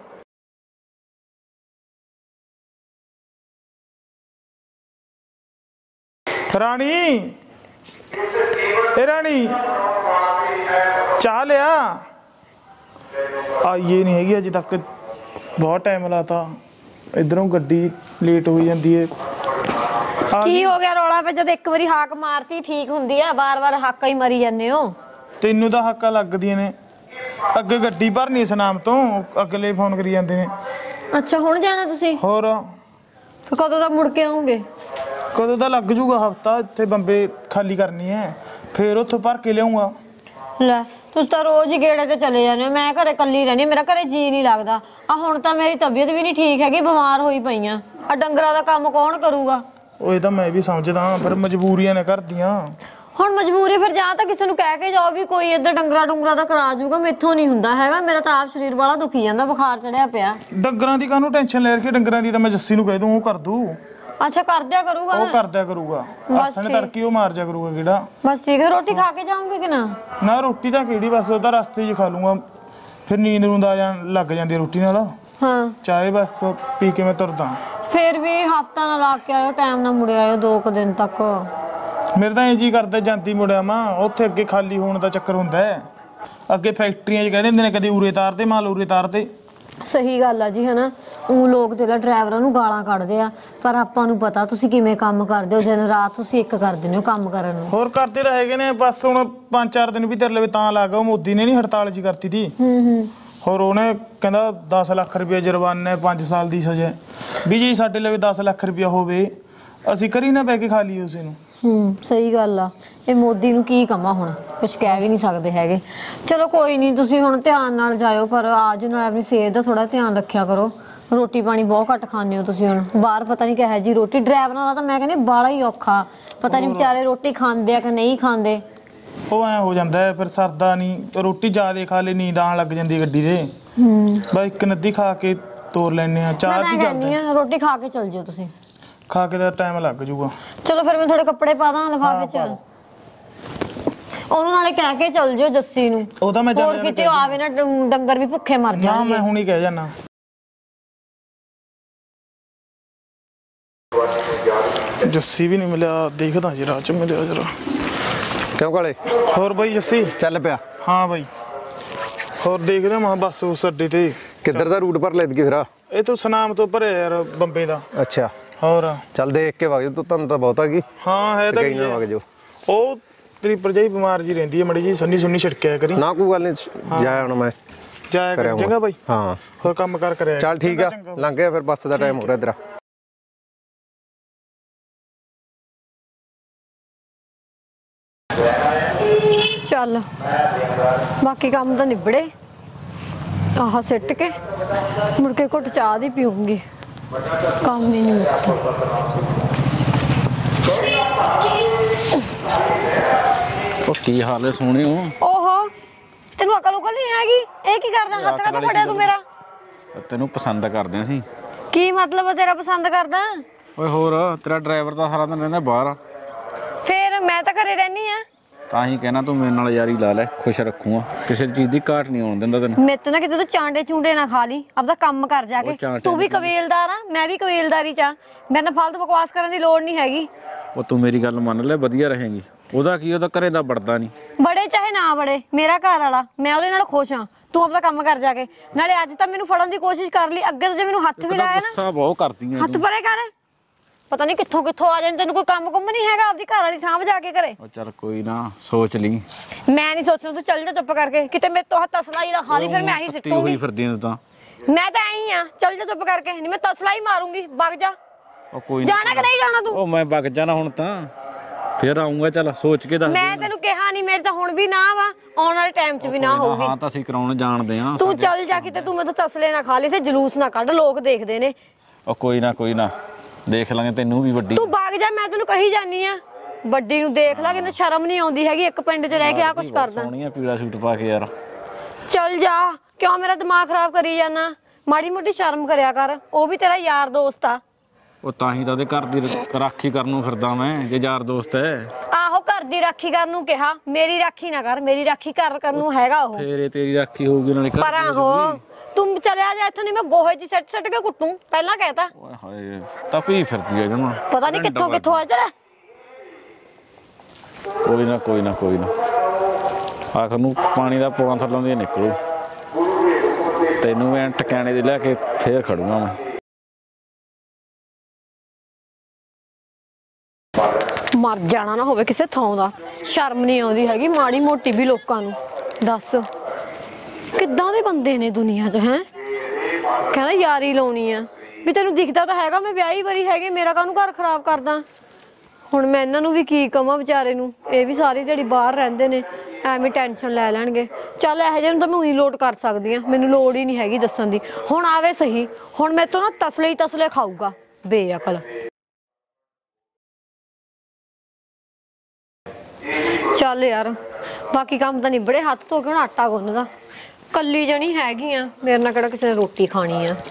ਰਾਣੀ ਇਹ ਰਾਣੀ ਚਾਹ ਲਿਆ? ਆਈਏ ਨਹੀਂ ਹੈਗੀ ਅਜੇ ਤੱਕ, ਬਹੁਤ ਟਾਈਮ ਲਾਤਾ। ਇਧਰੋਂ ਗੱਡੀ ਲੇਟ ਹੋਈ ਜਾਂਦੀ ਏ।
ਕੀ ਹੋ ਗਿਆ ਰੌਲਾ ਪੇ? ਜਦ ਇੱਕ ਵਾਰੀ ਹਾਕ ਮਾਰਤੀ ਠੀਕ ਹੁੰਦੀ ਆ, ਵਾਰ-ਵਾਰ ਹਾਕਾਂ ਹੀ ਮਾਰੀ ਜਾਂਦੇ ਹੋ।
ਤੈਨੂੰ ਤਾਂ ਹਾਕਾਂ ਲੱਗਦੀਆਂ ਨੇ, ਅੱਗੇ ਗੱਡੀ ਭਰਨੀ ਸਨਾਮ ਤੋਂ, ਅਗਲੇ ਫੋਨ ਕਰੀ ਜਾਂਦੇ ਨੇ।
ਅੱਛਾ ਹੁਣ ਜਾਣਾ ਤੁਸੀਂ?
ਹੋਰ
ਕਦੋਂ ਤੱਕ ਮੁੜ ਕੇ ਆਉਂਗੇ?
ਕਦੋਂ ਦਾ ਲੱਗ ਜੂਗਾ? ਹਫਤਾ। ਇੱਥੇ ਬੰਬੇ ਖਾਲੀ ਕਰਨੀ ਹੈ, ਫੇਰ ਉੱਥੋਂ ਭਰ ਕੇ ਲਿਆਉਂਗਾ।
ਲੈ ਤੁਸੀਂ ਤਾਂ ਰੋਜ਼ ਹੀ ਗੇੜੇ ਤੇ ਚਲੇ ਜਾਂਦੇ ਹੋ, ਮੈਂ ਘਰੇ ਇਕੱਲੀ ਰਹਿੰਦੀ, ਮੇਰਾ ਘਰੇ ਜੀ ਨਹੀਂ ਲੱਗਦਾ। ਆ ਹੁਣ ਤਾਂ ਮੇਰੀ ਤਬੀਅਤ ਵੀ ਨਹੀਂ ਠੀਕ ਹੈਗੀ, ਬਿਮਾਰ ਹੋਈ ਪਈਆਂ। ਆ ਡੰਗਰਾਂ ਦਾ ਕੰਮ ਕੌਣ ਕਰੂਗਾ?
ਉਹ ਇਹ ਤਾਂ ਮੈਂ ਵੀ ਸਮਝਦਾ, ਪਰ ਮਜਬੂਰੀਆਂ ਨੇ ਕਰਦੀਆਂ।
ਹੁਣ ਮਜਬੂਰੀ ਫਿਰ ਜਾਂ ਤਾਂ ਕਿਸੇ ਨੂੰ ਕਹਿ ਕੇ ਜਾਓ ਵੀ ਕੋਈ ਇੱਧਰ ਡੰਗਰਾ ਦਾ ਕਰਾ ਜਾਊਗਾ, ਮੈਥੋਂ ਨਹੀਂ ਹੁੰਦਾ ਹੈਗਾ। ਮੇਰਾ ਤਾਂ ਆਪ ਸਰੀਰ ਵਾਲਾ ਦੁਖੀ ਜਾਂਦਾ, ਬੁਖਾਰ ਚੜਿਆ ਪਿਆ।
ਡੰਗਰਾਂ ਦੀ ਕਾਹਨੂੰ ਟੈਨਸ਼ਨ ਲੈ ਰੱਖੀ? ਡੰਗਰਾਂ ਦੀ ਤਾਂ ਮੈਂ ਜੱਸੀ ਨੂੰ ਕਹਿ ਦੂੰ, ਉਹ ਕਰ ਦੂ।
ਅੱਛਾ ਕਰ ਦਿਆ ਕਰੂਗਾ
ਉਹ ਕਰ ਦਿਆ ਕਰੂਗਾ, ਆਥਣੇ ਤੜਕੀ ਉਹ ਮਾਰ ਜਾ ਕਰੂਗਾ ਕਿਹੜਾ।
ਬਸ ਠੀਕ ਹੈ। ਰੋਟੀ ਖਾ ਕੇ ਜਾਓਗੇ ਕਿ ਨਾ?
ਨਾ ਰੋਟੀ ਤਾਂ ਕਿਹੜੀ, ਬਸ ਉਹ ਤਾਂ ਰਸਤੇ 'ਚ ਖਾ ਲੂੰਗਾ, ਫਿਰ ਨੀਂਦ ਨੂੰ ਆ ਜਾਣ ਲੱਗ ਜਾਂਦੀ ਰੋਟੀ ਨਾਲ।
ਹਾਂ
ਚਾਹੇ ਬਸ ਪੀ ਕੇ ਮੈਂ ਤੁਰਦਾ।
ਫਿਰ ਵੀ ਹਫਤਾ ਨਾ ਲਾ ਕੇ ਆਇਓ, ਟਾਈਮ ਨਾਲ ਮੁੜ ਆਇਓ 2 ਦਿਨ ਤੱਕ।
ਮੇਰੇ ਤਾਂ ਇਹ ਜੀ ਕਰਦਾ ਜਾਂਦੀ ਮੁੜਿਆ ਮਾਂ, ਉੱਥੇ ਅੱਗੇ ਖਾਲੀ ਹੋਣ ਦਾ ਚੱਕਰ ਹੁੰਦਾ ਹੈ। ਅੱਗੇ ਫੈਕਟਰੀਆਂ 'ਚ ਕਹਿੰਦੇ ਹੁੰਦੇ ਨੇ ਕਦੇ ਉਰੇ ਤਾਰਦੇ ਮਾਲ, ਉਰੇ ਤਾਰਦੇ।
ਸਹੀ ਗੱਲ ਆ ਜੀ, ਹਨਾ। ਉਹ ਲੋਕ ਤੇ ਡਰਾਈਵਰਾਂ ਨੂੰ ਗਾਲਾਂ ਕੱਢਦੇ ਆ, ਪਰ ਆਪਾਂ ਨੂੰ ਪਤਾ ਤੁਸੀਂ ਕਿਵੇਂ ਕੰਮ ਕਰਦੇ ਹੋ। ਦਿਨ ਰਾਤ ਤੁਸੀਂ ਇੱਕ ਕਰ ਦਿੰਦੇ ਹੋ ਕੰਮ ਕਰਨ ਨੂੰ।
ਹੋਰ ਕਰਦੇ ਤਾਂ ਹੈਗੇ ਨੇ, ਬਸ ਹੁਣ 5-4 ਦਿਨ ਵੀ ਤੇਰੇ ਲਵੇ ਤਾਂ ਲੱਗ ਗਿਆ। ਮੋਦੀ ਨੇ ਨਹੀਂ ਹੜਤਾਲ ਜੀ ਕਰਤੀ ਤੀ। ਹੋਰ ਉਹਨੇ ਕਹਿੰਦਾ 10 ਲੱਖ ਰੁਪਏ ਜੁਰਮਾਨਾ, 5 ਸਾਲ ਦੀ ਸਜ਼ਾ। ਵੀ ਜੀ ਸਾਡੇ ਲਵੇ 10 ਲੱਖ ਰੁਪਇਆ ਹੋਵੇ, ਅਸੀਂ ਕਰੀ ਨਾ ਪੈ ਕੇ ਖਾ ਲਈਏ ਉਸੇ ਨੂੰ।
ਸਹੀ ਗੱਲ ਆ। ਇਹ ਮੋਦੀ ਨੂੰ ਕੀ ਕਵਾਂ, ਹੁਣ ਕੁਝ ਕਹਿ ਵੀ ਨਹੀਂ ਸਕਦੇ ਹੈਗੇ। ਚਲੋ ਕੋਈ ਨਹੀਂ, ਤੁਸੀਂ ਹੁਣ ਧਿਆਨ ਨਾਲ ਜਾਇਓ, ਪਰ ਆਜ ਨਾਲ ਆਪਣੀ ਸਿਹਤ ਦਾ ਥੋੜਾ ਧਿਆਨ ਰੱਖਿਆ ਕਰੋ। ਰੋਟੀ ਪਾਣੀ ਬਹੁਤ ਘੱਟ ਖਾਂਦੇ ਹੋ ਤੁਸੀਂ। ਹੁਣ ਬਾਹਰ ਪਤਾ ਨਹੀਂ ਕਿਹੋ ਜੀ ਰੋਟੀ, ਡਰਾਈਵਰਾਂ ਦਾ ਤਾਂ ਮੈਂ ਕਹਿੰਦੀ ਬਾਲਾ ਹੀ ਔਖਾ, ਪਤਾ ਨਹੀਂ ਵਿਚਾਰੇ ਰੋਟੀ ਖਾਂਦੇ ਆ ਕਿ ਨਹੀਂ ਖਾਂਦੇ।
ਉਹ ਐ ਹੋ ਜਾਂਦਾ ਹੈ, ਫਿਰ ਸਰਦਾ ਨਹੀਂ। ਰੋਟੀ ਜ਼ਿਆਦਾ ਖਾ ਲੈ ਨੀਂਦ ਆਉਣ ਲੱਗ ਜਾਂਦੀ ਹੈ ਗੱਡੀ ਦੇ। ਬਸ ਇੱਕ ਨੱਦੀ ਖਾ ਕੇ ਤੋਰ ਲੈਣੇ ਆ। ਚਾਹ ਵੀ
ਜਾਂਦੀ ਆ, ਰੋਟੀ ਖਾ ਕੇ ਚੱਲ ਜਿਓ ਤੁਸੀਂ।
ਖਾ ਕੇ ਦਾ ਟਾਈਮ ਲੱਗ ਜੂਗਾ।
ਚਲੋ ਫਿਰ ਮੈਂ ਥੋੜੇ ਕੱਪੜੇ ਪਾ ਦਾਂ ਲਿਫਾਫੇ 'ਚ। ਉਹਨੂੰ ਨਾਲੇ ਕਹਿ ਕੇ ਚੱਲ ਜਿਓ ਜੱਸੀ ਨੂੰ,
ਉਹਦਾ ਮੈਂ
ਹੋਰ ਕਿਤੇ ਆਵੇ ਨਾ ਡੰਗਰ ਵੀ ਭੁੱਖੇ ਮਰ
ਨਾ,
ਜਾਣਗੇ।
ਮੈਂ ਹੁਣੀ ਕਹਿ ਜਾਣਾ। ਜੱਸੀ ਵੀ ਨਹੀਂ ਮਿਲਿਆ, ਦੇਖਦਾ ਜੀ ਰਾਹ 'ਚ ਮਿਲਿਆ ਜਰਾ।
ਕਿਉਂ ਕਾਲੇ?
ਹੋਰ ਬਾਈ ਜੱਸੀ
ਚੱਲ ਪਿਆ।
ਹਾਂ ਬਾਈ, ਹੋਰ ਦੇਖਦੇ ਮੈਂ ਬੱਸ ਉਸ ਅੱਡੇ ਤੇ।
ਕਿੱਧਰ ਦਾ ਰੂਟ ਪਰ ਲੈਦ ਕੇ ਫਿਰ?
ਇਹ ਤੂੰ ਸੁਨਾਮ ਤੋਂ ਭਰਿਆ ਯਾਰ, ਬੰਬੇ ਦਾ।
ਅੱਛਾ,
ਹੋਰ
ਚੱਲ ਦੇਖ ਕੇ ਵਗ ਜਾ ਤੂੰ, ਤੁਹਾਨੂੰ ਤਾਂ ਬਹੁਤਾ ਕੀ।
ਹਾਂ ਹੈ ਤਾਂ
ਕਈ ਨਾ ਵਗ ਜਾਓ।
ਉਹ ਤੇਰੀ ਭਰਜਾਈ ਬਿਮਾਰ ਜੀ ਰਹਿੰਦੀ ਹੈ, ਮੜੀ ਜੀ ਸੰਨੀ ਸੁੰਨੀ ਛਿੜਕਿਆ ਕਰੀ।
ਨਾ ਕੋਈ ਗੱਲ ਨਹੀਂ, ਜਾਇਆ ਹੁਣ ਮੈਂ
ਜਾਇਆ ਕਰ ਚੰਗਾ ਬਾਈ।
ਹਾਂ
ਹੋਰ ਕੰਮ ਕਰ ਕਰਿਆ।
ਚੱਲ ਠੀਕ ਆ, ਲੰਘ ਗਿਆ ਫਿਰ, ਬੱਸ ਦਾ ਟਾਈਮ ਹੋ ਰਿਹਾ ਤੇਰਾ।
ਚੱਲ ਬਾਕੀ ਕੰਮ ਤਾਂ ਨਿਬੜੇ, ਆਹ ਸਿੱਟ ਕੇ ਮੁੜ ਕੇ ਘੁੱਟ ਚਾਹ ਦੀ ਪੀਉਂਗੀ, ਕੰਮ ਹੀ ਨਹੀਂ ਮੁੱਕਦਾ।
ਉਹ ਕੀ ਹਾਲ ਹੈ ਸੋਹਣਿਓ?
ਓਹੋ, ਤੈਨੂੰ ਅਕਲ ਉਕਲ ਨਹੀਂ ਹੈਗੀ? ਇਹ ਕੀ ਕਰਦਾ? ਹੱਥ ਕਾਹਤੋਂ ਫੜਿਆ ਤੂੰ ਮੇਰਾ?
ਤੈਨੂੰ ਪਸੰਦ ਕਰਦੇ ਸੀ।
ਕੀ ਮਤਲਬ ਹੈ ਤੇਰਾ ਪਸੰਦ ਕਰਦਾ?
ਓਏ ਹੋਰ ਤੇਰਾ ਡਰਾਈਵਰ ਤਾਂ ਸਾਰਾ ਦਿਨ ਰਹਿੰਦਾ ਬਾਹਰ,
ਫੇਰ ਮੈਂ ਤਾਂ ਘਰੇ ਰਹਿਨੀ ਆ।
ਤਾਂ ਹੀ ਕਹਿਣਾ ਤੂੰ ਮੇਰੇ ਨਾਲ ਯਾਰੀ ਲਾ ਲੈ, ਖੁਸ਼ ਰੱਖੂਗਾ, ਕਿਸੇ ਚੀਜ਼ ਦੀ ਘਾਟ ਨਹੀਂ ਆਉਣ ਦਿੰਦਾ ਤੈਨੂੰ।
ਮੇਰੇ ਤੋਂ ਨਾ ਕਿਤੇ ਤੂੰ ਚਾਂਡੇ ਚੂੰਡੇ ਨਾ ਖਾ ਲਈ, ਆਪਦਾ ਕੰਮ ਕਰ ਜਾ ਕੇ। ਤੂੰ ਵੀ ਕਬੀਲਦਾਰ ਆ, ਮੈਂ ਵੀ ਕਬੀਲਦਾਰੀ ਚ ਆ, ਮੇਰੇ ਨਾਲ ਫਾਲਤੂ ਬਕਵਾਸ ਕਰਨ ਦੀ ਲੋੜ ਨਹੀਂ ਹੈਗੀ।
ਉਹ ਤੂੰ ਮੇਰੀ ਗੱਲ ਮੰਨ ਲੈ, ਵਧੀਆ ਰਹੇਗੀ। ਉਹਦਾ ਕੀ, ਉਹਦਾ ਘਰੇ ਦਾ ਵੜਦਾ ਨਹੀਂ।
ਬੜੇ ਚਾਹੇ ਨਾ ਬੜੇ, ਮੇਰਾ ਘਰ ਵਾਲਾ, ਮੈਂ ਉਹਦੇ ਨਾਲ ਖੁਸ਼ ਹਾਂ। ਤੂੰ ਆਪਣਾ ਕੰਮ ਕਰ ਜਾ ਕੇ। ਨਾਲੇ ਅੱਜ ਤਾਂ ਮੈਨੂੰ ਫੜਨ ਦੀ ਕੋਸ਼ਿਸ਼ ਕਰ ਲਈ, ਅੱਗੇ ਤਾਂ ਜੇ ਮੈਨੂੰ ਹੱਥ ਵੀ ਲਾਇਆ ਨਾ,
ਗੁੱਸਾ ਬਹੁਤ ਕਰਦੀ ਐ
ਹੱਥ ਪਰੇ ਕਰ। ਪਤਾ ਨਹੀਂ ਕਿੱਥੋਂ ਕਿੱਥੋਂ ਆ ਜਾਂਦੇ, ਤੈਨੂੰ ਕੋਈ ਕੰਮ ਕੁੰਮ ਨਹੀਂ ਹੈਗਾ? ਆਪਦੀ ਘਰ ਵਾਲੀ ਸਾਂਭ ਜਾ ਕੇ ਘਰੇ।
ਉਹ ਚੱਲ ਕੋਈ ਨਾ, ਸੋਚ ਲਈ।
ਮੈਂ ਨਹੀਂ ਸੋਚਣਾ, ਤੂੰ ਚੱਲ ਜਾ ਚੁੱਪ ਕਰਕੇ। ਕਿਤੇ ਮੇਰੇ ਤੋਂ ਤਸਲਾ ਹੀ ਨਾ ਖਾ ਲਈ, ਫਿਰ ਮੈਂ ਹੀ ਸਿੱਟੂਗੀ।
ਹੋਈ ਫਿਰਦੀ ਐ ਤਾਂ।
ਮੈਂ ਤਾਂ ਐਂ ਹੀ ਆ, ਚੱਲ ਜਾ ਚੁੱਪ ਕਰਕੇ, ਨਹੀਂ ਮੈਂ ਤਸਲਾ ਹੀ ਮਾਰੂੰਗੀ। ਵਗ ਜਾ।
ਉਹ ਕੋਈ
ਜਾਣਾ ਕਿ ਨਹੀਂ ਜਾਣਾ ਤੂੰ?
ਉਹ ਮੈਂ ਵਗ ਜਾਣਾ ਹੁਣ ਤਾਂ, ਫਿਰ ਆਉਂਗਾ। ਚੱਲ ਸੋਚ ਕੇ ਦੱਸ।
ਮੈਂ ਤੈਨੂੰ ਕਿਹਾ ਨਹੀਂ, ਮੇਰੇ ਤਾਂ ਹੁਣ ਵੀ ਨਾ ਵਾ, ਆਉਣ ਵਾਲੇ ਟਾਈਮ 'ਚ ਵੀ ਨਾ ਹੋਊਗੀ।
ਹਾਂ ਤਾਂ ਅਸੀਂ ਕਰਾਉਣ ਜਾਣਦੇ ਆ।
ਤੂੰ ਚੱਲ ਜਾ ਕਿਤੇ, ਤੂੰ ਮੈਨੂੰ ਤਸਲੇ ਨਾ ਖਾ ਲਈ, ਤੇ ਜਲੂਸ ਨਾ ਕੱਢ, ਲੋਕ ਦੇਖਦੇ ਨੇ।
ਉਹ ਕੋਈ ਨਾ ਦੇਖ ਲਾਂਗੇ, ਤੈਨੂੰ ਵੀ ਵੱਡੀ।
ਤੂੰ ਵਗ ਜਾ, ਮੈਂ ਤੈਨੂੰ ਕਹੀ ਜਾਨੀ ਆ। ਵੱਡੀ ਨੂੰ ਦੇਖ ਲੈ, ਕਿੰਨਾ ਸ਼ਰਮ ਨਹੀਂ ਆਉਂਦੀ ਹੈਗੀ, ਇੱਕ ਪਿੰਡ 'ਚ ਰਹਿ ਕੇ ਆ ਕੁਛ ਕਰਦਾ।
ਸੋਹਣੀਆਂ ਪੀਲਾ ਸੂਟ ਪਾ ਕੇ ਯਾਰ।
ਚੱਲ ਜਾ, ਕਿਉਂ ਮੇਰਾ ਦਿਮਾਗ ਖਰਾਬ ਕਰੀ ਜਾਨਾ? ਮਾੜੀ ਮੋਟੀ ਸ਼ਰਮ ਕਰਿਆ ਕਰ, ਉਹ ਵੀ ਤੇਰਾ ਯਾਰ ਦੋਸਤ ਆ।
ਉਹ ਤਾਂ ਹੀ ਤਾਂ ਉਹਦੇ ਘਰ ਦੀ ਰਾਖੀ ਕਰਨ ਨੂੰ ਫਿਰਦਾ ਮੈਂ, ਜੇ ਯਾਰ ਦੋਸਤ ਹੈ।
ਆਹੋ, ਘਰ ਦੀ ਰਾਖੀ ਕਰਨ ਨੂੰ ਕਿਹਾ, ਮੇਰੀ ਰਾਖੀ ਨਾ ਕਰ। ਮੇਰੀ ਰਾਖੀ ਕਰਨ ਨੂੰ ਹੈਗਾ ਉਹ।
ਫੇਰ ਤੇਰੀ ਰਾਖੀ ਹੋਊਗੀ ਨਾਲੇ ਘਰ।
ਪਰ ਆਹੋ, ਤੂੰ ਚਲਿਆ ਜਾ ਇੱਥੋਂ, ਨਹੀਂ ਮੈਂ ਗੋਹੇ 'ਚ ਸਿੱਟ ਕੇ ਕੁੱਟੂ, ਪਹਿਲਾਂ ਕਹਿਤਾ।
ਓਏ ਹਾਏ, ਤਪੀ ਫਿਰਦੀ ਹੈ ਜਮਾ।
ਪਤਾ ਨਹੀਂ ਕਿੱਥੋਂ ਕਿੱਥੋਂ ਆ। ਚੱਲ
ਕੋਈ ਨਾ ਆਖਰ ਨੂੰ ਪਾਣੀ ਦਾ ਪੌਣਾ ਥੱਲੋਂ ਦੀ ਨਿਕਲੂ। ਤੈਨੂੰ ਮੈਂ ਟਿਕਾਣੇ ਦੇ ਲੈ ਕੇ ਫੇਰ ਖੜੂਗਾ ਮੈਂ।
ਮਰ ਜਾਣਾ ਨਾ ਹੋਵੇ ਕਿਸੇ ਥਾਂ ਦਾ, ਸ਼ਰਮ ਨਹੀਂ ਆਉਂਦੀ ਹੈਗੀ ਮਾੜੀ ਮੋਟੀ ਵੀ ਲੋਕਾਂ ਨੂੰ। ਦੱਸ ਕਿੱਦਾਂ ਦੇ ਬੰਦੇ ਨੇ ਦੁਨੀਆ 'ਚ, ਹੈ? ਕਹਿੰਦਾ ਯਾਰੀ ਲਾਉਣੀ ਆ, ਵੀ ਤੈਨੂੰ ਦਿਖਦਾ ਤਾਂ ਹੈਗਾ ਮੈਂ ਵਿਆਹੀ ਵਾਰੀ ਹੈਗੇ, ਮੇਰਾ ਕਾਹਨੂੰ ਘਰ ਖਰਾਬ ਕਰਦਾ? ਹੁਣ ਮੈਂ ਇਹਨਾਂ ਨੂੰ ਵੀ ਕੀ ਕਵਾਂ ਵਿਚਾਰੇ ਨੂੰ, ਇਹ ਵੀ ਸਾਰੀ ਜਿਹੜੀ ਬਾਹਰ ਰਹਿੰਦੇ ਨੇ, ਐਵੇਂ ਟੈਨਸ਼ਨ ਲੈ ਲੈਣਗੇ। ਚੱਲ ਇਹੋ ਜਿਹੇ ਨੂੰ ਤਾਂ ਮੈਂ ਉਹੀ ਲੋਟ ਕਰ ਸਕਦੀ ਆ, ਮੈਨੂੰ ਲੋੜ ਹੀ ਨਹੀਂ ਹੈਗੀ ਦੱਸਣ ਦੀ। ਹੁਣ ਆਵੇ ਸਹੀ, ਹੁਣ ਮੈਥੋਂ ਨਾ ਤਸਲੇ ਖਾਊਗਾ ਬੇਅਕਲ। ਚੱਲ ਯਾਰ, ਬਾਕੀ ਕੰਮ ਤਾਂ ਨਿਬੜੇ, ਹੱਥ ਧੋ ਕੇ ਹੁਣ ਆਟਾ ਗੁੰਨਦਾ। ਕੱਲੀ ਜਣੀ ਹੈਗੀ ਆ, ਮੇਰੇ ਨਾਲ ਕਿਹੜਾ ਕਿਸੇ ਨੇ ਰੋਟੀ ਖਾਣੀ ਆ।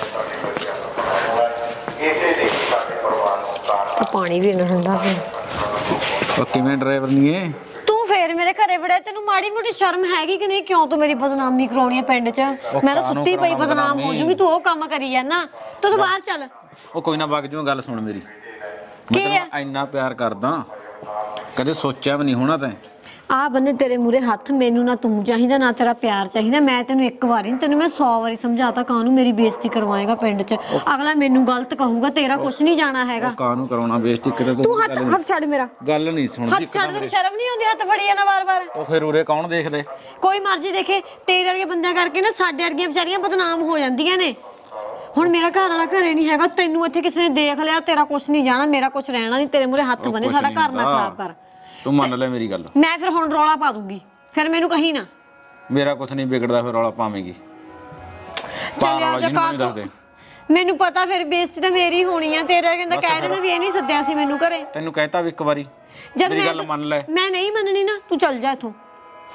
ਪਾਣੀ ਵੀ ਨਾ ਠੰਡਾ ਫਿਰ।
ਕਿਵੇਂ ਡਰਾਈਵਰ ਨਹੀਂ ਏ
ਤੂੰ? ਫੇਰ ਮੇਰੇ ਘਰੇ ਵੜਿਆ, ਤੈਨੂੰ ਮਾੜੀ ਮੋਟੀ ਸ਼ਰਮ ਹੈਗੀ ਕਿ ਨਹੀਂ? ਕਿਉਂ ਤੂੰ ਮੇਰੀ ਬਦਨਾਮੀ ਕਰਾਉਣੀ ਆ ਪਿੰਡ 'ਚ? ਮੈਂ ਤਾਂ ਸੁੱਤੀ ਪਈ ਬਦਨਾਮ ਹੋ ਜੂਗੀ, ਤੂੰ ਉਹ ਕੰਮ ਕਰੀ ਜਾਂਦਾ। ਤੂੰ ਬਾਹਰ ਚੱਲ।
ਉਹ ਕੋਈ ਨਾ ਵਗ ਜਾਊਂ। ਗੱਲ ਸੁਣ ਮੇਰੀ, ਮੈਂ ਤੈਨੂੰ ਇੰਨਾ ਪਿਆਰ ਕਰਦਾ, ਕਦੇ ਸੋਚਿਆ ਵੀ ਨਹੀਂ ਹੋਣਾ ਤੈਂ।
ਆ ਬੰਨੇ ਤੇਰੇ ਮੂਰੇ ਹੱਥ, ਮੈਨੂੰ ਨਾ ਤੂੰ ਚਾਹੀਦਾ ਨਾ ਤੇਰਾ ਪਿਆਰ ਚਾਹੀਦਾ। ਮੈਂ ਤੈਨੂੰ ਇੱਕ ਵਾਰੀ ਨਹੀਂ, ਤੈਨੂੰ ਮੈਂ 100 ਵਾਰੀ ਸਮਝਾਤਾ, ਕਾਹਨੂੰ ਮੇਰੀ ਬੇਇੱਜ਼ਤੀ ਕਰਵਾਏਗਾ ਪਿੰਡ 'ਚ? ਅਗਲਾ ਮੈਨੂੰ ਗਲਤ ਕਹੂਗਾ, ਤੇਰਾ ਕੁਛ ਨਹੀਂ ਜਾਣਾ ਹੈਗਾ।
ਕਾਹਨੂੰ ਕਰਾਉਣਾ ਬੇਇੱਜ਼ਤੀ? ਕਿਤੇ
ਤੂੰ ਹੱਥ ਛੱਡ ਮੇਰਾ।
ਗੱਲ ਨਹੀਂ ਸੁਣਦੀ।
ਹੱਥ ਛੱਡ, ਤੈਨੂੰ ਸ਼ਰਮ ਨਹੀਂ ਆਉਂਦੀ ਹੱਥ ਫੜੀ ਜਾਣਾ ਵਾਰ-ਵਾਰ?
ਉਹ ਫਿਰ ਉਰੇ ਕੌਣ ਦੇਖਦੇ?
ਕੋਈ ਮਰਜ਼ੀ ਦੇਖੇ, ਤੇਰੇ ਵਰਗੇ ਬੰਦਿਆਂ ਕਰਕੇ ਨਾ ਸਾਡੇ ਵਰਗੀਆਂ ਵਿਚਾਰੀਆਂ ਬਦਨਾਮ ਹੋ ਜਾਂਦੀਆਂ ਨੇ। ਹੁਣ ਮੇਰਾ ਘਰ ਵਾਲਾ ਘਰੇ ਨਹੀਂ ਹੈਗਾ, ਤੈਨੂੰ ਇੱਥੇ ਕਿਸੇ ਨੇ ਦੇਖ ਲਿਆ, ਤੇਰਾ ਕੁਛ ਨਹੀਂ ਜਾਣਾ, ਮੇਰਾ ਕੁਛ ਰਹਿਣਾ ਨਹੀਂ। ਤੇਰੇ ਮੂਰੇ ਹੱਥ ਬਣੇ, ਸਾਡਾ ਘਰ ਨਾ ਖਰਾਬ ਕਰ।
ਤੂੰ ਮੰਨ ਲੈ ਮੇਰੀ ਗੱਲ।
ਮੈਂ ਫਿਰ ਹੁਣ ਰੌਲਾ ਪਾ ਦੂੰਗੀ, ਫਿਰ ਮੈਨੂੰ ਕਹੀ ਨਾ।
ਮੇਰਾ ਕੁਛ ਨਹੀਂ ਵਿਗੜਦਾ, ਫਿਰ ਰੌਲਾ ਪਾਵੇਂਗੀ।
ਚੱਲਿਆ ਜਾ, ਮੈਨੂੰ ਪਤਾ ਫਿਰ ਬੇਇੱਜ਼ਤੀ ਤਾਂ ਮੇਰੀ ਹੋਣੀ ਆ। ਤੇਰਾ ਕਹਿੰਦਾ ਕਹਿ ਦੇਣਾ ਵੀ ਇਹ ਨਹੀਂ ਸੱਦਿਆ ਸੀ ਮੈਨੂੰ ਘਰੇ।
ਤੈਨੂੰ ਕਹਿਤਾ ਵੀ ਇੱਕ ਵਾਰੀ,
ਜਦ
ਮੇਰੀ ਗੱਲ ਮੰਨ ਲੈ।
ਮੈਂ ਨਹੀਂ ਮੰਨਣੀ ਨਾ, ਤੂੰ ਚੱਲ ਜਾ ਇੱਥੋਂ।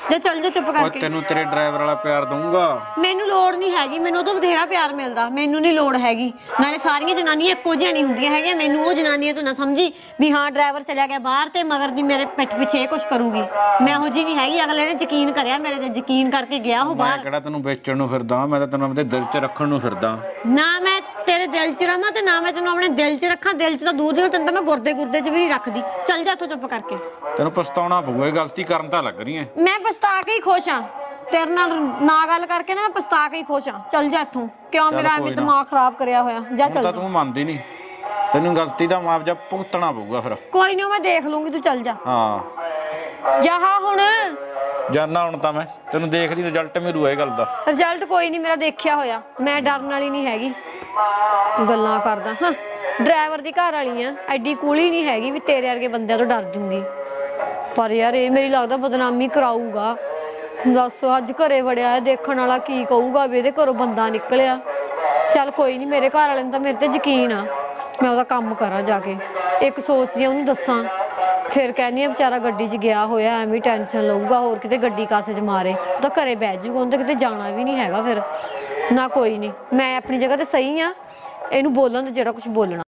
ਜੇ ਚੱਲ ਜਾ ਚੁੱਪ
ਓਏ
ਕਰਕੇ।
ਤੈਨੂੰ ਤੇਰੇ ਡਰਾਈਵਰ ਵਾਲਾ ਪਿਆਰ ਦਊਂਗਾ।
ਮੈਨੂੰ ਲੋੜ ਨਹੀਂ ਹੈਗੀ, ਮੈਨੂੰ ਉਹ ਤੋਂ ਬਥੇਰਾ ਪਿਆਰ ਮਿਲਦਾ, ਮੈਨੂੰ ਨਹੀਂ ਲੋੜ ਹੈਗੀ। ਨਾਲੇ ਸਾਰੀਆਂ ਜਨਾਨੀਆਂ ਇੱਕੋ ਜਿਹੀਆਂ ਨਹੀਂ ਹੁੰਦੀਆਂ ਹੈਗੀਆਂ। ਮੈਨੂੰ ਉਹ ਜਨਾਨੀਆਂ ਤੋਂ ਨਾ ਸਮਝੀ ਵੀ ਹਾਂ ਡਰਾਈਵਰ ਚਲਿਆ ਗਿਆ ਬਾਹਰ ਤੇ ਮਗਰ ਦੀ ਮੇਰੇ ਪਿੱਠ ਪਿੱਛੇ ਇਹ ਕੁਛ ਕਰੂਗੀ। ਮੈਂ ਉਹੋ ਜਿਹੀ ਨਹੀਂ ਹੈਗੀ। ਅਗਲੇ ਨੇ ਯਕੀਨ ਕਰਿਆ ਮੇਰੇ ਤੇ, ਯਕੀਨ ਕਰਕੇ ਗਿਆ ਉਹ
ਮੈਂ
ਬਾਹਰ।
ਕਿਹੜਾ ਤੈਨੂੰ ਵੇਚਣ ਨੂੰ ਫਿਰਦਾ, ਮੈਂ ਤਾਂ ਤੈਨੂੰ ਆਪਣੇ ਦਿਲ 'ਚ ਰੱਖਣ ਨੂੰ ਫਿਰਦਾ।
ਨਾ ਮੈਂ ਤੇਰੇ ਦਿਲ 'ਚ ਰਵਾਂ ਤੇ ਨਾ ਮੈਂ ਤੈਨੂੰ ਆਪਣੇ ਦਿਲ 'ਚ ਰੱਖਾਂ। ਦਿਲ 'ਚ ਤਾਂ ਦੂਰ ਦੀ ਗੱਲ, ਤੈਨੂੰ ਤਾਂ ਮੈਂ ਗੁਰਦੇ 'ਚ ਵੀ ਨਹੀਂ ਰੱਖਦੀ। ਚੱਲ ਜਾ ਇੱਥੋਂ ਚੁੱਪ ਕਰਕੇ।
ਤੈਨੂੰ ਪਛਤਾਉਣਾ ਪਊਗਾ, ਇਹ ਗਲਤੀ ਕਰਨ ਤਾਂ ਲੱਗ ਰਹੀ ਐ।
ਮੈਂ ਪਛਤਾ ਕੇ ਹੀ ਖੁਸ਼ ਹਾਂ ਤੇਰੇ ਨਾਲ ਨਾ ਗੱਲ ਕਰਕੇ ਨਾ। ਮੈਂ ਪਛਤਾ ਕੇ ਹੀ ਖੁਸ਼ ਹਾਂ। ਚੱਲ ਜਾ ਇੱਥੋਂ। ਕਿਉਂ
ਚੱਲ
ਮੇਰਾ
ਕੋਈ
ਐਵੇਂ
ਨਾ।
ਦਿਮਾਗ ਖਰਾਬ ਕਰਿਆ ਹੋਇਆ। ਜਾ
ਹੁਣ
ਚੱਲ
ਤਾਂ
ਜਾ।
ਤੂੰ ਮੰਨਦੀ ਨਹੀਂ, ਤੈਨੂੰ ਗਲਤੀ ਦਾ ਮੁਆਵਜ਼ਾ ਭੁਗਤਣਾ ਪਊਗਾ ਫਿਰ।
ਕੋਈ ਨਹੀਂ, ਮੈਂ ਦੇਖ ਲੂੰਗੀ, ਤੂੰ ਚੱਲ ਜਾ।
ਹਾਂ
ਜਾ ਹੁਣ।
ਜਾਨਾ ਹੁਣ ਤਾਂ ਮੈਂ ਤੈਨੂੰ ਦੇਖਦੀ ਰਿਜ਼ਲਟ ਮਿਲੂ ਇਹ ਗੱਲ ਦਾ।
ਰਿਜ਼ਲਟ ਕੋਈ ਨਹੀਂ ਮੇਰਾ ਦੇਖਿਆ ਹੋਇਆ। ਮੈਂ ਡਰਨ ਵਾਲੀ ਨਹੀਂ ਹੈਗੀ। ਗੱਲਾਂ ਕਰਦਾ ਹਾਂ। ਡਰਾਈਵਰ ਦੀ ਘਰ ਵਾਲੀ ਆ, ਐਡੀ ਕੂਲੀ ਨਹੀਂ ਹੈਗੀ ਵੀ ਤੇਰੇ ਵਰਗੇ ਬੰਦਿਆਂ ਤੋਂ ਡਰ ਜੂੰਗੀ। ਪਰ ਯਾਰ ਇਹ ਮੇਰੀ ਲੱਗਦਾ ਬਦਨਾਮੀ ਕਰਾਊਗਾ। ਦੱਸ ਅੱਜ ਘਰੇ ਵੜਿਆ ਹੈ, ਦੇਖਣ ਵਾਲਾ ਕੀ ਕਹੂਗਾ ਵੀ ਇਹਦੇ ਘਰੋਂ ਬੰਦਾ ਨਿਕਲਿਆ। ਚੱਲ ਕੋਈ ਨਹੀਂ, ਮੇਰੇ ਘਰ ਵਾਲੇ ਨੂੰ ਤਾਂ ਮੇਰੇ ਤੇ ਯਕੀਨ ਆ। ਮੈਂ ਉਹਦਾ ਕੰਮ ਕਰਾਂ ਜਾ ਕੇ। ਇੱਕ ਸੋਚਦੀ ਆ ਉਹਨੂੰ ਦੱਸਾਂ, ਫਿਰ ਕਹਿੰਦੀ ਆ ਵਿਚਾਰਾ ਗੱਡੀ 'ਚ ਗਿਆ ਹੋਇਆ, ਐਵੇਂ ਟੈਨਸ਼ਨ ਲਊਗਾ, ਹੋਰ ਕਿਤੇ ਗੱਡੀ ਕਾਸੇ 'ਚ ਮਾਰੇ ਤਾਂ ਘਰੇ ਬਹਿ ਜੂਗਾ। ਉਹਨੇ ਕਿਤੇ ਜਾਣਾ ਵੀ ਨਹੀਂ ਹੈਗਾ ਫਿਰ। ਨਾ ਕੋਈ ਨਹੀਂ, ਮੈਂ ਆਪਣੀ ਜਗ੍ਹਾ ਤੇ ਸਹੀ ਆ। ਇਹਨੂੰ ਬੋਲਣ ਦੇ ਜਿਹੜਾ ਕੁਝ ਬੋਲਣਾ।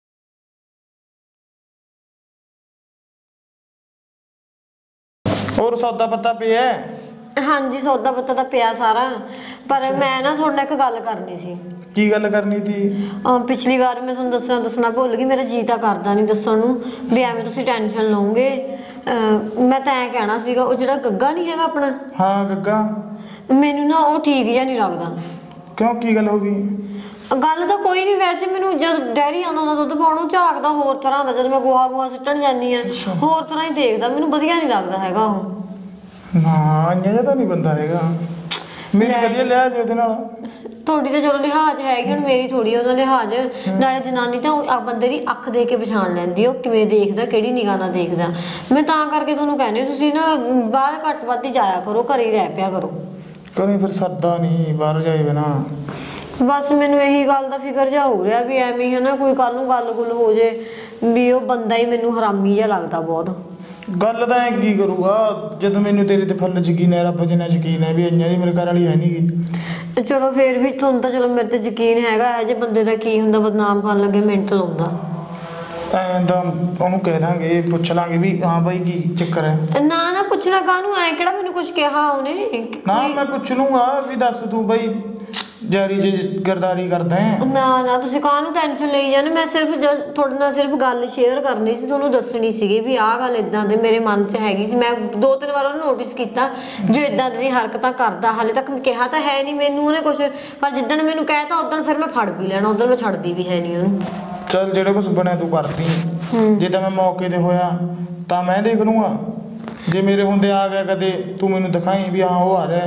ਹੋਰ ਸੌਦਾ ਪੱਤਾ ਪਿਆ?
ਹਾਂਜੀ ਸੌਦਾ ਪੱਤਾ ਤਾਂ ਪਿਆ ਸਾਰਾ। ਪਰ ਮੈਂ ਨਾ ਤੁਹਾਡੇ ਨਾਲ ਇੱਕ ਗੱਲ ਕਰਨੀ ਸੀ।
ਕੀ ਗੱਲ ਕਰਨੀ ਸੀ?
ਪਿਛਲੀ ਵਾਰ ਮੈਂ ਤੁਹਾਨੂੰ ਦੱਸਣਾ ਭੁੱਲ ਗਈ। ਮੇਰਾ ਜੀ ਤਾਂ ਕਰਦਾ ਨਹੀਂ ਦੱਸਣ ਨੂੰ ਵੀ ਐਵੇਂ ਤੁਸੀਂ ਟੈਨਸ਼ਨ ਲਓਗੇ। ਮੈਂ ਤਾਂ ਐਂ ਕਹਿਣਾ ਸੀਗਾ, ਉਹ ਜਿਹੜਾ ਗੱਗਾ ਨਹੀਂ ਹੈਗਾ ਆਪਣਾ।
ਹਾਂ ਗੱਗਾ।
ਮੈਨੂੰ ਨਾ ਉਹ ਠੀਕ ਜਿਹਾ ਨਹੀਂ ਲੱਗਦਾ।
ਕਿਉਂ, ਕੀ ਗੱਲ ਹੋ ਗਈ?
ਗੱਲ ਤਾਂ ਕੋਈ ਨਹੀਂ, ਵੈਸੇ ਮੈਨੂੰ ਜਦ ਡੈਰੀ ਆਉਂਦਾ ਹੁੰਦਾ ਦੁੱਧ ਪਾਉਣ, ਉਹ ਝਾਕਦਾ ਹੋਰ ਤਰ੍ਹਾਂ ਦਾ। ਜਦ ਮੈਂ ਗੋਹਾ ਸਿੱਟਣ ਜਾਂਦੀ ਆ ਹੋਰ ਤਰ੍ਹਾਂ ਹੀ ਦੇਖਦਾ। ਮੈਨੂੰ ਵਧੀਆ ਨਹੀਂ ਲੱਗਦਾ ਹੈਗਾ ਉਹ।
ਨਾ ਇੰਨਾ ਤਾਂ ਨਹੀਂ ਬੰਦਾ ਹੈਗਾ। ਮੇਰੀ ਵਧੀਆ ਲਿਆ ਜੇ ਉਹਦੇ ਨਾਲ।
ਤੁਹਾਡੀ ਤਾਂ ਚਲੋ ਲਿਹਾਜ਼ ਹੈਗੀ, ਹੁਣ ਮੇਰੀ ਥੋੜੀ ਉਹਦਾ ਲਿਹਾਜ਼। ਨਾਲੇ ਜਨਾਨੀ ਤਾਂ ਉਹ ਬੰਦੇ ਦੀ ਅੱਖ ਦੇ ਕੇ ਪਛਾਣ ਲੈਂਦੀ, ਉਹ ਕਿਵੇਂ ਦੇਖਦਾ, ਕਿਹੜੀ ਨਿਗਾਹ ਨਾਲ ਦੇਖਦਾ। ਮੈਂ ਤਾਂ ਕਰਕੇ ਤੁਹਾਨੂੰ ਕਹਿੰਦੀ, ਤੁਸੀਂ ਨਾ ਬਾਹਰ ਘੱਟ ਵੱਧ ਹੀ ਜਾਇਆ ਕਰੋ, ਘਰੇ ਹੀ ਰਹਿ ਪਿਆ ਕਰੋ।
ਕਦੇ ਫਿਰ ਸਰਦਾ ਨਹੀਂ ਬਾਹਰ ਜਾਏ ਬਿਨਾ।
ਬਸ ਮੈਨੂੰ ਇਹੀ ਗੱਲ ਦਾ ਫਿਕਰ ਜਾ ਹੋ ਰਿਹਾ ਵੀ ਐਵੇਂ ਹੈ ਨਾ ਕੋਈ ਕੱਲ ਨੂੰ ਗੱਲ-ਗੁੱਲ ਹੋ ਜੇ ਵੀ ਉਹ ਬੰਦਾ ਹੀ ਮੈਨੂੰ ਹਰਾਮੀ ਜਿਹਾ ਲੱਗਦਾ ਬਹੁਤ।
ਗੱਲ ਤਾਂ ਐ ਕੀ ਕਰੂਗਾ ਜਦੋਂ ਮੈਨੂੰ ਤੇਰੇ ਤੇ ਫੁੱਲ ਯਕੀਨ ਹੈ, ਰੱਬ ਜਿੰਨਾ ਯਕੀਨ ਹੈ ਵੀ ਇੰਨਾ ਦੀ ਮੇਰੇ ਘਰ ਵਾਲੀ ਹੈ ਨਹੀਂ।
ਚਲੋ ਫੇਰ ਵੀ ਤੁਹਾਨੂੰ ਤਾਂ ਚਲੋ ਮੇਰੇ ਤੇ ਯਕੀਨ ਹੈਗਾ। ਇਹ ਜੇ ਬੰਦੇ ਦਾ ਕੀ ਹੁੰਦਾ, ਬਦਨਾਮ ਕਰਨ ਲੱਗੇ ਮਿੰਟ ਲਾਉਂਦਾ।
ਐਂ ਤਾਂ ਉਹਨੂੰ ਕਹਿ ਦਾਂਗੇ, ਪੁੱਛ ਲਾਂਗੇ ਵੀ ਹਾਂ ਬਾਈ ਕੀ ਚੱਕਰ ਹੈ।
ਨਾ ਪੁੱਛਣਾ ਕਾਹਨੂੰ, ਐ ਕਿਹੜਾ ਮੈਨੂੰ ਕੁਝ ਕਿਹਾ ਉਹਨੇ।
ਨਾ ਮੈਂ ਪੁੱਛ ਲੂੰਗਾ ਵੀ ਦੱਸ ਤੂੰ ਬਾਈ ਜਾਰੀ ਜੇ ਗਰਦਾਰੀ ਕਰਦਾ ਹੈ।
ਨਾ ਤੁਸੀਂ ਕਾਹਨੂੰ ਟੈਨਸ਼ਨ ਲਈ ਜਾਂਦੇ। ਮੈਂ ਸਿਰਫ ਤੁਹਾਡੇ ਨਾਲ ਸਿਰਫ ਗੱਲ ਸ਼ੇਅਰ ਕਰਨੀ ਸੀ, ਤੁਹਾਨੂੰ ਦੱਸਣੀ ਸੀਗੀ ਵੀ ਆਹ ਗੱਲ ਇਦਾਂ ਦੇ ਮੇਰੇ ਮਨ 'ਚ ਹੈਗੀ ਸੀ। ਮੈਂ 2-3 ਵਾਰ ਉਹਨੂੰ ਨੋਟਿਸ ਕੀਤਾ ਜੋ ਇਦਾਂ ਦੀ ਹਰਕਤਾਂ ਕਰਦਾ। ਹਾਲੇ ਤੱਕ ਕਿਹਾ ਤਾਂ ਹੈ ਨਹੀਂ ਮੈਨੂੰ ਉਹਨੇ ਕੁਝ, ਪਰ ਜਿੱਦਣ ਮੈਨੂੰ ਕਹਿਤਾ ਉਦੋਂ ਫਿਰ ਮੈਂ ਫੜ ਵੀ ਲੈਣਾ। ਉਦੋਂ ਮੈਂ ਛੱਡਦੀ ਵੀ ਹੈ ਨਹੀਂ ਉਹਨੂੰ।
ਚੱਲ ਜਿਹੜਾ ਕੁਝ ਬਣਿਆ ਤੂੰ ਕਰਦੀ। ਜੇ ਤਾਂ ਮੈਂ ਮੌਕੇ ਤੇ ਹੋਇਆ ਤਾਂ ਮੈਂ ਦੇਖ ਲੂੰਗਾ। ਜੇ ਮੇਰੇ ਹੁੰਦੇ ਆ ਗਿਆ ਕਦੇ ਤੂੰ ਮੈਨੂੰ ਦਿਖਾਈ ਵੀ ਹਾਂ ਉਹ ਆ ਰਿਹਾ।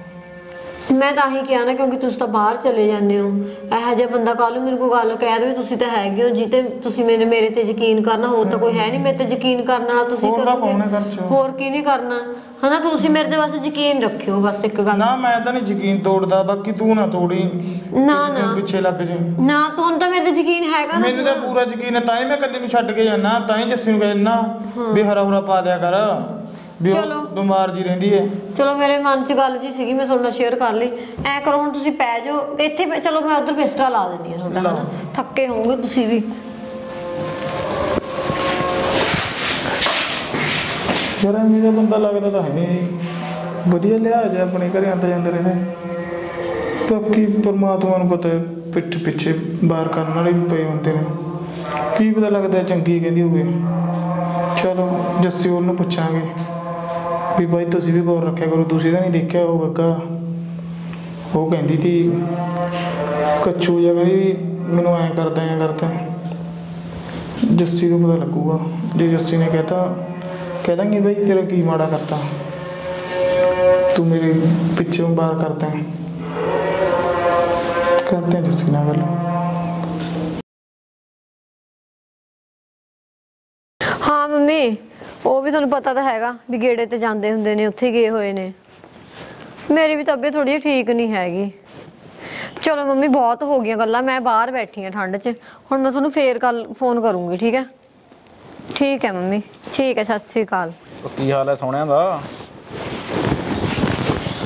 ਮੈਂ ਤਾਂ ਹੀ ਕਿਹਾ ਨਾ, ਕਿਉਂਕਿ ਤੁਸੀਂ ਤਾਂ ਬਾਹਰ ਚਲੇ ਜਾਂਦੇ ਹੋ। ਇਹੋ ਜਿਹਾ ਬੰਦਾ ਕੱਲ ਨੂੰ ਮੈਨੂੰ ਕੋਈ ਗੱਲ ਕਹਿ ਦੇਵੇ, ਤੁਸੀਂ ਤਾਂ ਹੈਗੇ ਹੋ ਜਿਹਤੇ ਤੁਸੀਂ ਮੇਰੇ ਤੇ ਯਕੀਨ ਕਰਨਾ। ਹੋਰ ਤਾਂ ਕੋਈ ਹੈ ਨਹੀਂ ਮੇਰੇ ਤੇ ਯਕੀਨ ਕਰਨ ਵਾਲਾ। ਤੁਸੀਂ ਕਰੋਗੇ, ਹੋਰ ਕੀ ਨਹੀਂ ਕਰਨਾ ਹਨਾ। ਤੁਸੀਂ ਮੇਰੇ ਤੇ ਬਸ ਯਕੀਨ ਰੱਖਿਓ, ਬਸ ਇੱਕ ਗੱਲ।
ਨਾ ਮੈਂ ਤਾਂ ਨਹੀਂ ਯਕੀਨ ਤੋੜਦਾ, ਬਾਕੀ ਤੂੰ ਨਾ ਤੋੜੀ।
ਨਾ
ਪਿੱਛੇ ਲੱਗ ਜੇ।
ਨਾ ਤੁਹਾਨੂੰ ਤਾਂ ਮੇਰੇ ਤੇ ਯਕੀਨ ਹੈਗਾ ਨਾ।
ਮੈਨੂੰ ਤਾਂ ਪੂਰਾ ਯਕੀਨ ਹੈ, ਤਾਂ ਹੀ ਮੈਂ ਕੱਲੇ ਨੂੰ ਛੱਡ ਕੇ ਜਾਣਾ। ਤਾਂ ਹੀ ਜੱਸੀ ਨੂੰ ਕਹਿਣਾ ਵੀ ਹਰਾ ਹੁਰਾ ਪਾ ਦਿਆ ਕਰ, ਵੀ ਉਹ ਬਿਮਾਰ ਜੀ ਰਹਿੰਦੀ ਹੈ।
ਚਲੋ ਮੇਰੇ ਮਨ 'ਚ ਗੱਲ ਜੀ ਸੀਗੀ, ਮੈਂ ਤੁਹਾਡੇ ਨਾਲ ਸ਼ੇਅਰ ਕਰ ਲਈ। ਐ ਕਰੋ ਹੁਣ ਤੁਸੀਂ ਪੈ ਜਾਓ ਇੱਥੇ। ਚਲੋ ਮੈਂ ਉਧਰ ਬਿਸਤਰਾ ਲਾ ਦਿੰਦੀ ਹਾਂ ਤੁਹਾਡਾ, ਹਨਾ ਥੱਕੇ ਹੋਵੋਗੇ ਤੁਸੀਂ ਵੀ।
ਯਾਰ ਐਵੇਂ ਦਾ ਬੰਦਾ ਲੱਗਦਾ ਤਾਂ ਹੈ ਨਹੀਂ। ਵਧੀਆ ਲਿਆ ਜੇ ਆਪਣੇ ਘਰੇ ਆਉਂਦਾ ਜਾਂਦੇ ਰਹਿੰਦੇ। ਬਾਕੀ ਪਰਮਾਤਮਾ ਨੂੰ ਪਤਾ ਪਿੱਠ ਪਿੱਛੇ ਬਾਹਰ ਕਰਨ ਵਾਲੇ ਵੀ ਪਏ ਹੁੰਦੇ ਨੇ। ਕੀ ਪਤਾ ਲੱਗਦਾ ਚੰਗੀ ਕਹਿੰਦੀ ਹੋਵੇ। ਚਲੋ ਜੱਸੀ ਉਹਨੂੰ ਪੁੱਛਾਂਗੇ ਵੀ ਬਾਈ ਤੁਸੀਂ ਵੀ ਗੌਰ ਰੱਖਿਆ ਕਰੋ, ਤੁਸੀਂ ਤਾਂ ਨਹੀਂ ਦੇਖਿਆ ਉਹ ਗੱਗਾ। ਉਹ ਕਹਿੰਦੀ ਤੀ ਕੱਚੂ ਜਿਹਾ, ਕਹਿੰਦੀ ਵੀ ਮੈਨੂੰ ਐਂ ਕਰਦਾ ਜੱਸੀ ਨੂੰ ਪਤਾ ਲੱਗੂਗਾ। ਜੇ ਜੱਸੀ ਨੇ ਕਹਿ ਦਾਂਗੀ ਬਾਈ ਤੇਰਾ ਕੀ ਮਾੜਾ ਕਰਤਾ, ਤੂੰ ਮੇਰੇ ਪਿੱਛੇ ਬਾਹਰ ਕਰਦਾ। ਕਰਦੇ ਜੱਸੀ ਨਾਲ ਗੱਲ।
ਹਾਂ ਮੰਮੀ, ਉਹ ਵੀ ਤੁਹਾਨੂੰ ਪਤਾ ਤਾਂ ਹੈਗਾ ਵੀ ਗੇੜੇ ਤੇ ਜਾਂਦੇ ਹੁੰਦੇ ਨੇ, ਉੱਥੇ ਗਏ ਹੋਏ ਨੇ। ਮੇਰੀ ਵੀ ਤਬੀਅਤ ਥੋੜੀ ਜਿਹੀ ਠੀਕ ਨਹੀਂ ਹੈਗੀ। ਚਲੋ ਮੰਮੀ ਬਹੁਤ ਹੋ ਗਈਆਂ ਗੱਲਾਂ, ਮੈਂ ਬਾਹਰ ਬੈਠੀ ਹਾਂ ਠੰਡ 'ਚ। ਹੁਣ ਮੈਂ ਤੁਹਾਨੂੰ ਫੇਰ ਕੱਲ ਫੋਨ ਕਰੂੰਗੀ, ਠੀਕ ਹੈ? ਠੀਕ ਹੈ ਮੰਮੀ, ਠੀਕ ਹੈ। ਸਤਿ ਸ਼੍ਰੀ ਅਕਾਲ।
ਕੀ ਹਾਲ ਹੈ ਸੋਹਣਿਆਂ ਦਾ?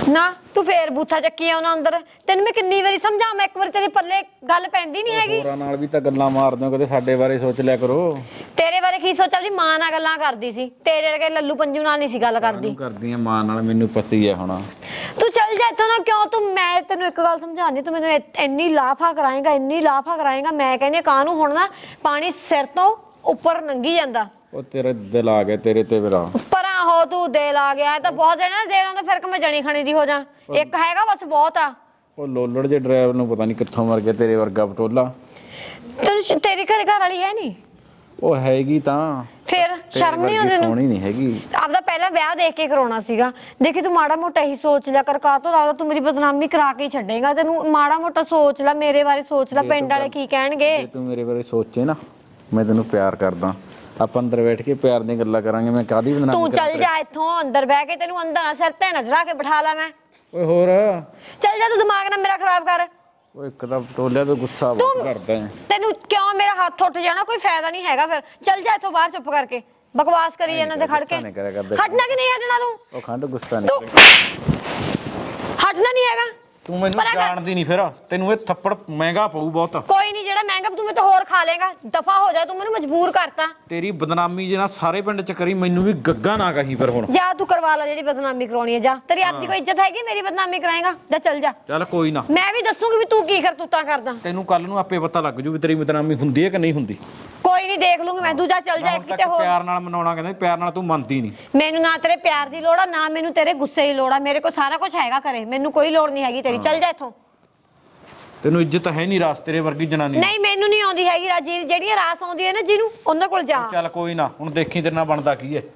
ਨਾ ਤੂੰ ਫੇਰ ਬੂਥਾ ਚੱਕੀ ਆਉਣਾ ਅੰਦਰ। ਤੈਨੂੰ ਮੈਂ ਕਿੰਨੀ ਵਾਰੀ ਸਮਝਾਵਾਂ, ਮੈਂ ਇੱਕ ਵਾਰੀ ਤੇਰੇ ਪੱਲੇ ਗੱਲ ਪੈਂਦੀ ਨਹੀਂ ਹੈਗੀ।
ਹੋਰਾਂ ਨਾਲ ਵੀ ਤਾਂ ਗੱਲਾਂ ਮਾਰਦੇ ਹੋ, ਕਦੇ ਸਾਡੇ ਬਾਰੇ ਸੋਚ ਲਿਆ ਕਰੋ।
ਤੇਰੇ ਬਾਰੇ ਕੀ ਸੋਚਾਂ ਜੀ? ਮਾਂ ਨਾਲ ਗੱਲਾਂ ਕਰਦੀ ਸੀ, ਤੇਰੇ ਵਰਗੇ ਲੱਲੂ ਪੰਜੂ ਨਾਲ ਨਹੀਂ ਸੀ ਗੱਲ ਕਰਦੀ।
ਕਰਦੀ ਆ ਮਾਂ ਨਾਲ, ਮੈਨੂੰ ਪਤਾ ਹੀ ਹੈ ਹੁਣ।
ਤੂੰ ਚੱਲ ਜਾ ਇੱਥੋਂ ਨਾ। ਕਿਉਂ ਤੂੰ, ਮੈਂ ਤੈਨੂੰ ਇੱਕ ਗੱਲ ਸਮਝਾਉਂਦੀ, ਤੂੰ ਮੈਨੂੰ ਇੰਨੀ ਲਾਫਾ ਕਰਾਏਗਾ, ਇੰਨੀ ਲਾਫਾ ਕਰਾਏਗਾ। ਮੈਂ ਕਹਿੰਦੀ ਕਾਹਨੂੰ ਹੁਣ ਨਾ ਪਾਣੀ ਸਿਰ ਤੋਂ ਉੱਪਰ ਲੰਘੀ ਜਾਂਦਾ।
ਉਹ ਤੇਰੇ ਦਿਲ ਆ ਗਿਆ ਤੇਰੇ ਤੇ ਵੀਰਾ।
ਪਰਾਂ ਹੋ ਤੂੰ, ਦਿਲ ਆ ਗਿਆ ਤਾਂ ਬਹੁਤ ਜਣਾ ਦਿਲ ਆਉਂਦਾ, ਫਿਰ ਕਿ ਮੈਂ ਜਣੀ ਖਣੀ ਦੀ ਹੋ ਜਾ। ਇੱਕ ਹੈਗਾ ਬਸ ਬਹੁਤ ਆ।
ਉਹ ਲੋਲੜ ਜੇ ਡਰਾਈਵਰ ਨੂੰ ਪਤਾ ਨਹੀਂ ਕਿੱਥੋਂ ਮਰ ਗਿਆ, ਤੇਰੇ ਵਰਗਾ ਪਟੋਲਾ।
ਤੈਨੂੰ ਤੇਰੀ ਘਰ ਵਾਲੀ ਹੈ ਨਹੀਂ?
ਉਹ ਹੈਗੀ ਤਾਂ,
ਫਿਰ ਸ਼ਰਮ ਨਹੀਂ ਆਉਂਦੀ?
ਸੋਹਣੀ ਨਹੀਂ ਹੈਗੀ।
ਆਪਦਾ ਪਹਿਲਾਂ ਵਿਆਹ ਦੇਖ ਕੇ ਕਰਾਉਣਾ ਸੀਗਾ। ਦੇਖੀ ਤੂੰ ਮਾੜਾ ਮੋਟਾ ਹੀ ਸੋਚ ਲਿਆ ਕਰ। ਕਾਹਤੋਂ ਲੱਗਦਾ ਤੂੰ ਮੇਰੀ ਬਦਨਾਮੀ ਕਰਾ ਕੇ ਹੀ ਛੱਡੇਗਾ? ਤੈਨੂੰ ਮਾੜਾ ਮੋਟਾ ਸੋਚ ਲੈ, ਮੇਰੇ ਬਾਰੇ ਸੋਚ ਲੈ, ਪਿੰਡ ਵਾਲੇ ਕੀ ਕਹਿਣਗੇ।
ਜੇ ਤੂੰ ਮੇਰੇ ਬਾਰੇ ਸੋਚੇ ਨਾ, ਮੈਂ ਤੈਨੂੰ ਪਿਆਰ ਕਰਦਾ, ਆਪਾਂ ਅੰਦਰ ਬੈਠ ਕੇ ਪਿਆਰ ਦੀਆਂ ਗੱਲਾਂ ਕਰਾਂਗੇ। ਮੈਂ ਕਾਹਦੀ ਬਦਨਾਮੀ?
ਤੂੰ ਚੱਲ ਜਾ ਇੱਥੋਂ, ਅੰਦਰ ਬਹਿ ਕੇ ਤੈਨੂੰ ਅੰਦਰ ਨਾ ਸਿਰ ਤੇ ਨਾ ਚੜਾ ਕੇ ਬਿਠਾ ਲਾ ਮੈਂ।
ਓਏ ਹੋਰ
ਚੱਲ ਜਾ, ਤੂੰ ਦਿਮਾਗ ਨਾ ਮੇਰਾ ਖਰਾਬ ਕਰ।
ਉਹ ਇੱਕ ਤਾਂ ਪਟੋਲਿਆ ਤੋਂ ਗੁੱਸਾ ਬਹੁਤ ਕਰਦਾ ਹੈ।
ਤੈਨੂੰ ਕਿਉਂ ਮੇਰਾ ਹੱਥ ਉੱਠ ਜਾਣਾ? ਕੋਈ ਫਾਇਦਾ ਨਹੀਂ ਹੈਗਾ। ਫਿਰ ਚੱਲ ਜਾ ਇੱਥੋਂ ਬਾਹਰ, ਚੁੱਪ ਕਰਕੇ ਬਕਵਾਸ ਕਰੀ ਜਾਂਦਾ ਤੇ ਖੜ ਕੇ। ਹਟਣਾ ਕਿ ਨਹੀਂ ਹਟਣਾ ਤੂੰ?
ਉਹ ਖੰਡ ਗੁੱਸਾ
ਤੂੰ
ਨਹੀਂ,
ਹਟਣਾ ਨਹੀਂ ਹੈਗਾ।
ਤੂੰ ਮੈਨੂੰ ਜਾਣਦੀ ਨਹੀਂ, ਫਿਰ ਤੈਨੂੰ ਇਹ ਥੱਪੜ ਮਹਿੰਗਾ ਪਊ ਬਹੁਤ।
ਕੋਈ ਨਹੀਂ, ਜਿਹੜਾ ਮਹਿੰਗਾ ਤੂੰ ਮੈਨੂੰ ਹੋਰ ਖਾ ਲੇਗਾ। ਦਫਾ ਹੋ ਜਾ, ਤੂੰ ਮੈਨੂੰ ਮਜਬੂਰ ਕਰਤਾ।
ਤੇਰੀ ਬਦਨਾਮੀ ਜੇ ਨਾ ਸਾਰੇ ਪਿੰਡ ਚ ਕਰੀ, ਮੈਨੂੰ ਵੀ ਗੱਗਾ ਨਾ ਕਹੀ ਫਿਰ ਹੁਣ।
ਜਾ ਤੂੰ ਕਰਵਾ ਲੈ ਜਿਹੜੀ ਬਦਨਾਮੀ ਕਰਾਉਣੀ ਹੈ। ਜਾ, ਤੇਰੀ ਆਪਦੀ ਕੋਈ ਇੱਜ਼ਤ ਹੈਗੀ? ਮੇਰੀ ਬਦਨਾਮੀ ਕਰਾਏਗਾ? ਜਾ ਚੱਲ ਜਾ।
ਚੱਲ ਕੋਈ ਨਾ,
ਮੈਂ ਵੀ ਦੱਸੂਗੀ ਵੀ ਤੂੰ ਕੀ ਕਰਤੂਤਾਂ ਕਰਦਾ।
ਤੈਨੂੰ ਕੱਲ ਨੂੰ ਆਪੇ ਪਤਾ ਲੱਗ ਜੂ ਵੀ ਤੇਰੀ ਬਦਨਾਮੀ ਹੁੰਦੀ ਹੈ ਕਿ ਨਹੀਂ ਹੁੰਦੀ।
ਕੋਈ ਨਹੀਂ, ਦੇਖ ਲੂੰਗੀ ਮੈਂ। ਦੂਜਾ ਚੱਲ ਜਾ ਕਿਤੇ ਹੋਰ।
ਪਿਆਰ ਨਾਲ ਮਨਾਉਣਾ ਕਹਿੰਦਾ, ਪਿਆਰ ਨਾਲ ਤੂੰ ਮੰਨਦੀ ਨਹੀਂ।
ਮੈਨੂੰ ਨਾ ਤੇਰੇ ਪਿਆਰ ਦੀ ਲੋੜ ਆ, ਨਾ ਮੈਨੂੰ ਤੇਰੇ ਗੁੱਸੇ ਦੀ ਲੋੜ ਆ। ਮੇਰੇ ਕੋਲ ਸਾਰਾ ਕੁਝ ਹੈਗਾ ਘਰੇ, ਮੈਨੂੰ ਕੋਈ ਲੋੜ ਨਹੀਂ ਹੈਗੀ ਤੇਰੀ। ਚੱਲ ਜਾ ਇੱਥੋਂ।
ਤੈਨੂੰ ਇੱਜ਼ਤ ਹੈ ਨਹੀਂ ਰਾਸ ਤੇਰੇ ਵਰਗੀ ਜਨਾਨੀ।
ਨਹੀਂ, ਮੈਨੂੰ ਨਹੀਂ ਆਉਂਦੀ ਹੈਗੀ ਰਾਜੀ। ਜਿਹੜੀਆਂ ਰਾਸ ਆਉਂਦੀ ਹੈ ਨਾ ਜਿਹਨੂੰ, ਉਹਨਾਂ ਕੋਲ ਜਾ।
ਚੱਲ ਕੋਈ ਨਾ, ਹੁਣ ਦੇਖੀ ਤੇਰੇ ਨਾਲ ਬਣਦਾ ਕੀ ਹੈ।